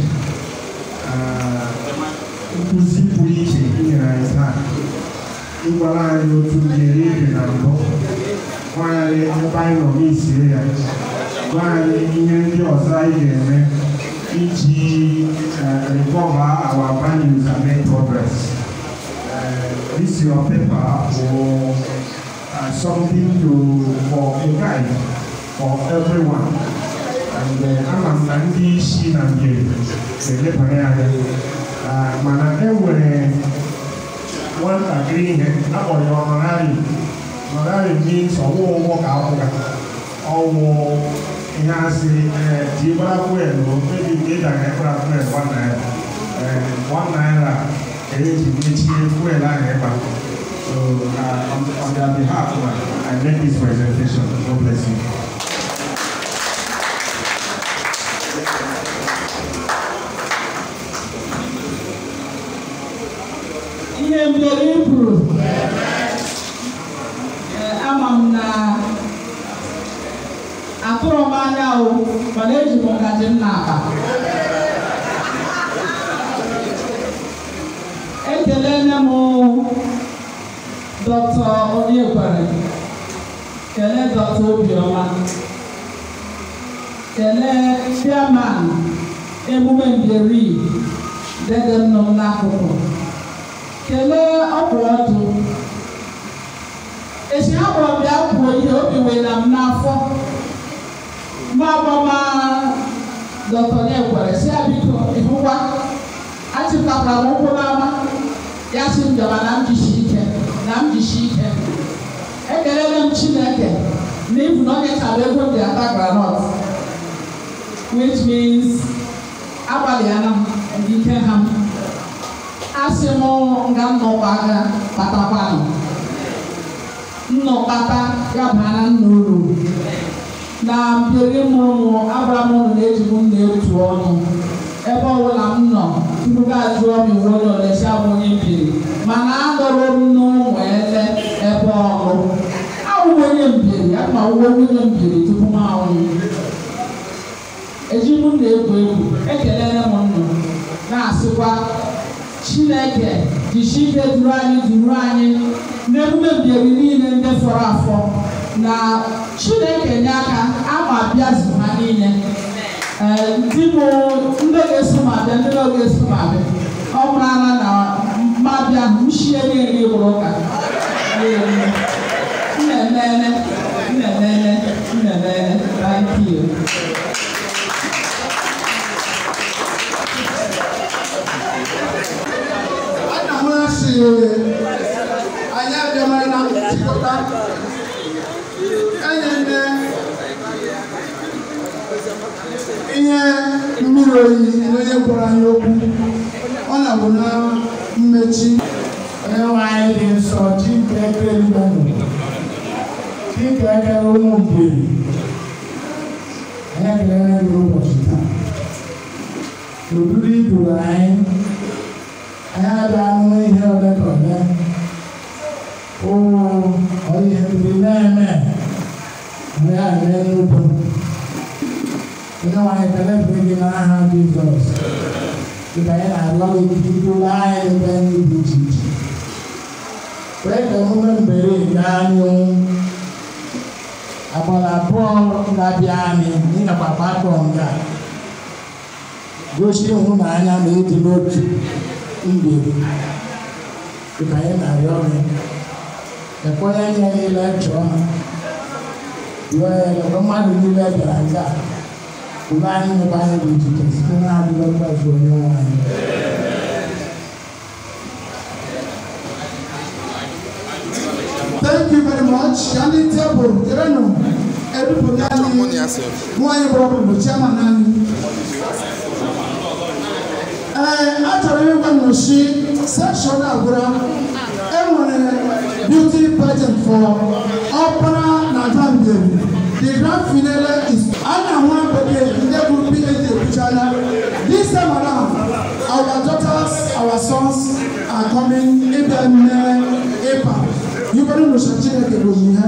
nkụzi pụrụ iche inyere anyị taa ịgwara anyị otu mmiri ibi na mbụ gwa anyị ebe anyị nọ n'isie ya gwa anyị ihe ndị ọzọ anyị ga-eme iji recover our values and make progress. This your paper will something for a guide for everyone. And I'm a ndị isi na mbiri na-elebanye anya mana enwere nwatakịrị ihe akpọrọ honorarium. Honorarium means ọwụ ụgwọ ka akwụga ọwụ ihe asị ji gbara fuel maybe nke ịda ga ekpara fuel 1 naira 1 naira ka eji mechie fuel ahụ ịgba. So on their behalf, I make this presentation. God bless you. Ihe mbere kwuru ama m na atụrụ m anya o mana eji m ngaji m n'aka ekelele m Dr. Onyekwere kelee Dr. Obioma kelee chairman emume Mberi dede m n'akụkụ kelee ọkwụ ọdụ esi ha kpọrọ bịa kwuo ihe obi were m n'afọ mma Dr. Onyekwere si ya biko ịhụkwa achịkwakwara m ụkwụ n'ama ya si m bịara na m jisi ike ekelele m Chineke n'ibu na onye chara ego ndị ata granọt which means agbalịala m ike ha m asị m nga nnọkwa aga kpatakwanụ nnọkpata ya bara nna uru na Mberi mụrụ m agbara m ụlọ na-eji m na-etu ọnụ ebe ọbụla m nọ tupu ga-ajụọ m iwu ụlọ lesi abụ onye Mberi mana adọrọ m n'ụmụ ele ebe ọrụ awụghị onye Mberi ya ma awụghị onye Mberi tupu m anwụ eji m na-egwu egwu ekelele m nnụ na-asịkwa Chineke jisie ike duru anyị n'emume Mberi niile ndị fọrọ afọ na Chineke nye aka ama bịazu ha niile ndị bụ ndị ga-eso ma bịa ndị ga-eso ma bịa ọ bụrụ ana na mmabịa mshie niile bụrụ ụka nnemene thank you. Ana mwasi anya bịamara na nchịkọta enyene ihe mmiri oyi n'onye gwara anyị okwu ọ na-abụ na mmechi onye nwanyị dị nsọ Chineke ekele mmanụ Chineke ekele ụmụ Mberi anyị ekele gị ụbọchị taa n'obodo iduru anyị abịa anụ ihe ole ka ole ọ ihe ndị na-eme ya eme n'udo onye nwanyị kelebere gị n'aha Jizọs dịka anyị na-alọ gị iduru anyị ebe ndị dị iche iche wee ka emume Mberi gaa n'ihu agbara abụọ ga-abịa anyị n'ịnakwa kpakọ nga gosi ịhụnanya na ịdị n'otu Mberi dịka anyị na-arịọ gị ekwenye nye niile chọọ ha ekwe mmadụ niile bịara nga ube anyị mebe anyị dị iche iche site na adịghị mgbazi onye nwanyị. Thank you very much. Kandi table tereno everybody nwanyị bụrụ chairman anyị achọrọ ịgwa nnochi section agwụra enwere beauty pageant for Ọkpara na Ada Mberi. The grand finale is Anna Nwabeke ndị bụ PhD Ekwuchala. This time around, our daughters, our sons are coming ịbịa mee ịpa. Yubere nnochi Chineke bụ ihe.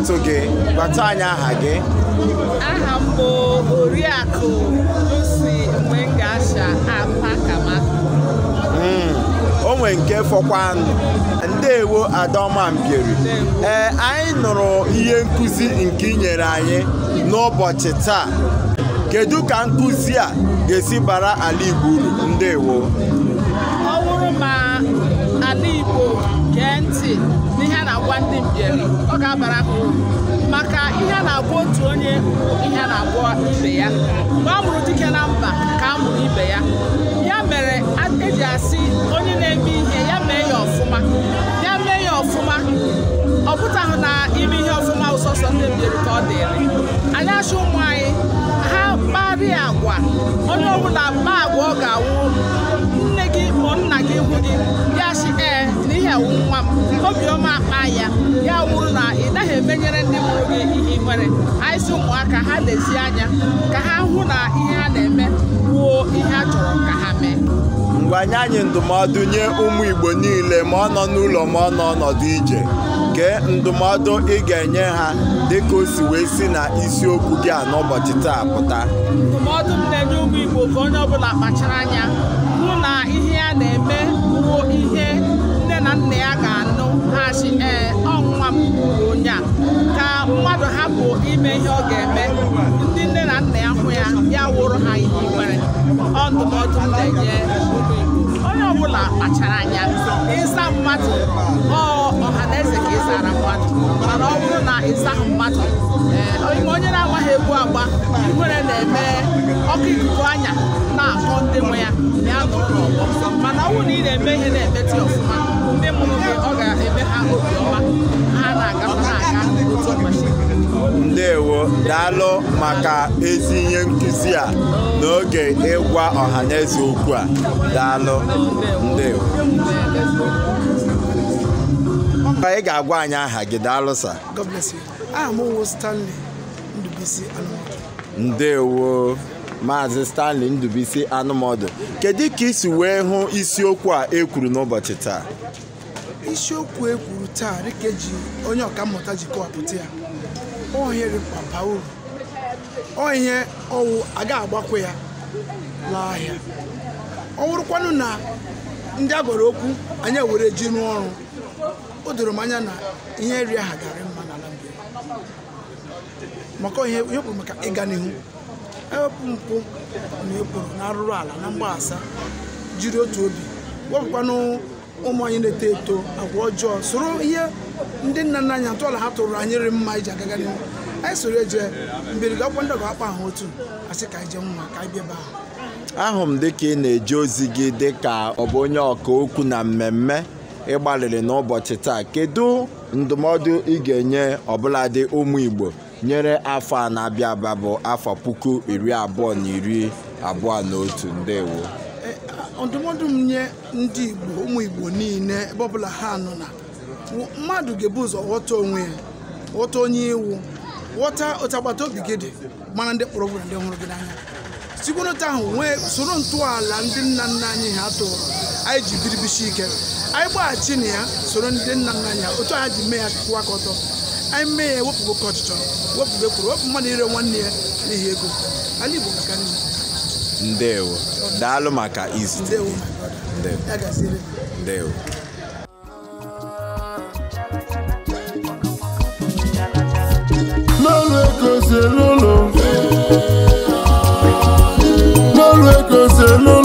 na-emetụ gị gbata anyị aha gị. Aha m bụ Oriakụ Lucy Mwengasha Apakama. O nwere nke fọkwa ndewo Adaoma Mbieri. Anyị nụrụ ihe nkụzi nke i nyere anyị n'ụbọchị taa. Kedu ka nkụzi a ga-esi bara ala Igbo uru? Ndewo. Ọ bụrụ ma ala Igbo gee ntị n'ihe a na-agwa ndị Mbieri, ọ ga-abara ha uru. Maka ihe a na-agwa otu onye bụ ihe a na-agwa ibe ya. Mgbe a mụrụ dike na mba ka a mụrụ ibe ya. Ya mere eji asị onye na-eme ihe ya mee ya ọfụma. Ya mee ya ọfụma. Ọ pụtaghị na ime ihe ọfụma ụsọsọ ndị Mbieri ka ọ dịrị. Anyị achọ ụmụ anyị ha kparịa agwa. Onye ọbụla kpaa agwa ọ ga-awụ nne gị ma nna gị hụ gị ya sị n'ihe awụ nwa m obiọma akpa ya ya wụrụ na ị naghị emenyere ndị mụrụ gị ihe nwere. Anyị sị ụmụaka ha lezie anya ka ha hụ na ihe ha na-eme wuo ihe a chọrọ ka ha mee. Ngwa anyị ndụmọdụ nye ụmụ Igbo niile ma ọ nọ n'ụlọ ma ọ nọ ọnọdụ ije. Kee ndụmọdụ ị ga-enye ha dịka o si wee si na isiokwu gị a n'ụbọchị taa pụta. Ndụmọdụ m na-enye ụmụ Igbo ka onye ọbụla kpachara anya hụ na ihe ya na-eme wuo ihe nne na nna ya ga-anụ ha sị ọ nwa m bụ onye a, ka mmadụ hapụ ime ihe ọ ga-eme ndị nne na nna ya hụ ya ya wụrụ ha ihe nwere. Ọ ndụmọdụ m na-enye ụmụ Igbo onye ọbụla kpachara anya ịza mmadụ ọha na eze ka ịzara mmadụ, mana ọ bụrụ na ịzaghị mmadụ onye na-amaghị egwu agba ikwere na-eme ọkụ ikuku anya na-akpọ ndị nwe ya na ya nụrụ ọgbọ. Mana ọ bụrụ na ị na-eme ihe na-emetụ ọfụma ndị mụrụ gị ọ ga-eme ha obiọma ha na-aga otu ụbọchị. Ndewo, daalụ maka ezi ihe nkụzi a n'oge ịgwa ọhaneze okwu a. Daalụ. Ndewo. Ị ga-agwa anyị aha gị. Daalụ sa. God bless you. Aha m bụ Stanley Ndubisi Anụmọdụ. Ndewo Maazị Stanley Ndubisi Anụmọdụ. Kedu ka isi wee hụ isiokwu a ekwuru n'ụbọchị taa? Isiokwu ekwuru taa dịka eji onye ọkammụta ji kọwapụta ya ohere papa uru ihe ọwụ aga agbakwa ya n'ahịa. Ọ wụrụkwanụ na ndị agwara okwu anyị ewere ji n'ọrụ ọrụ. O doro m anya na ihe nri aha gara mma n'ala Mbieri maka ihe kwuru maka ịga n'ihu ewepụ mpụ na ekworo na arụrụ ala na mgbaghasa jiri otu obi wepụkwanụ ụmụ anyị na-eto eto agwa ọjọọ soro ihe ndị nna nna anyị atụọla ha tụrụ anyị rị mma iji agaga n'ihu. Anyị soro eje Mbieri ga-akwa ndị ga-akpa ahụ otu asị ka anyị jee nwa ka anyị bịa ebe ahụ. Ahụ m dịka ị na-eje ozi gị dịka ọ bụ onye ọka okwu na mmemme ịgbalịrị n'ụbọchị taa. Kedu ndụmọdụ ị ga-enye ọbụladị ụmụ Igbo nyere afọ a na-abịa abịa bụ afọ 2021? Ndewo. Ndụmọdụ m nye ndị Igbo ụmụ Igbo niile ebe ọbụla ha nọ na mmadụ ga-ebu ụzọ ghọta onwe ya, ghọta onye iwu, ghọta otu agbata obi gị dị, mara ndị kpọrọ gị na ndị hụrụ gị n'anya. Site n'otu ahụ nwee soro ntọala ndị nna nna anyị ha tụrụ anyị ji biribisi ike. Anyị gbaghachi na ya soro ndị nna nna anyị otu anyị ji mee ya kwụwa aka ọtọ. Anyị mee ya wepụgo oke ọchịchọ, wepụgo ekworo, wepụ mmadụ ire nwanne ya n'ihi ego. Ala Igbo maka n'ihi. Ndewo. Daalụ maka isi. Ndewo. Ndewo. Lolo eko se lolo. Lolo eko se lolo.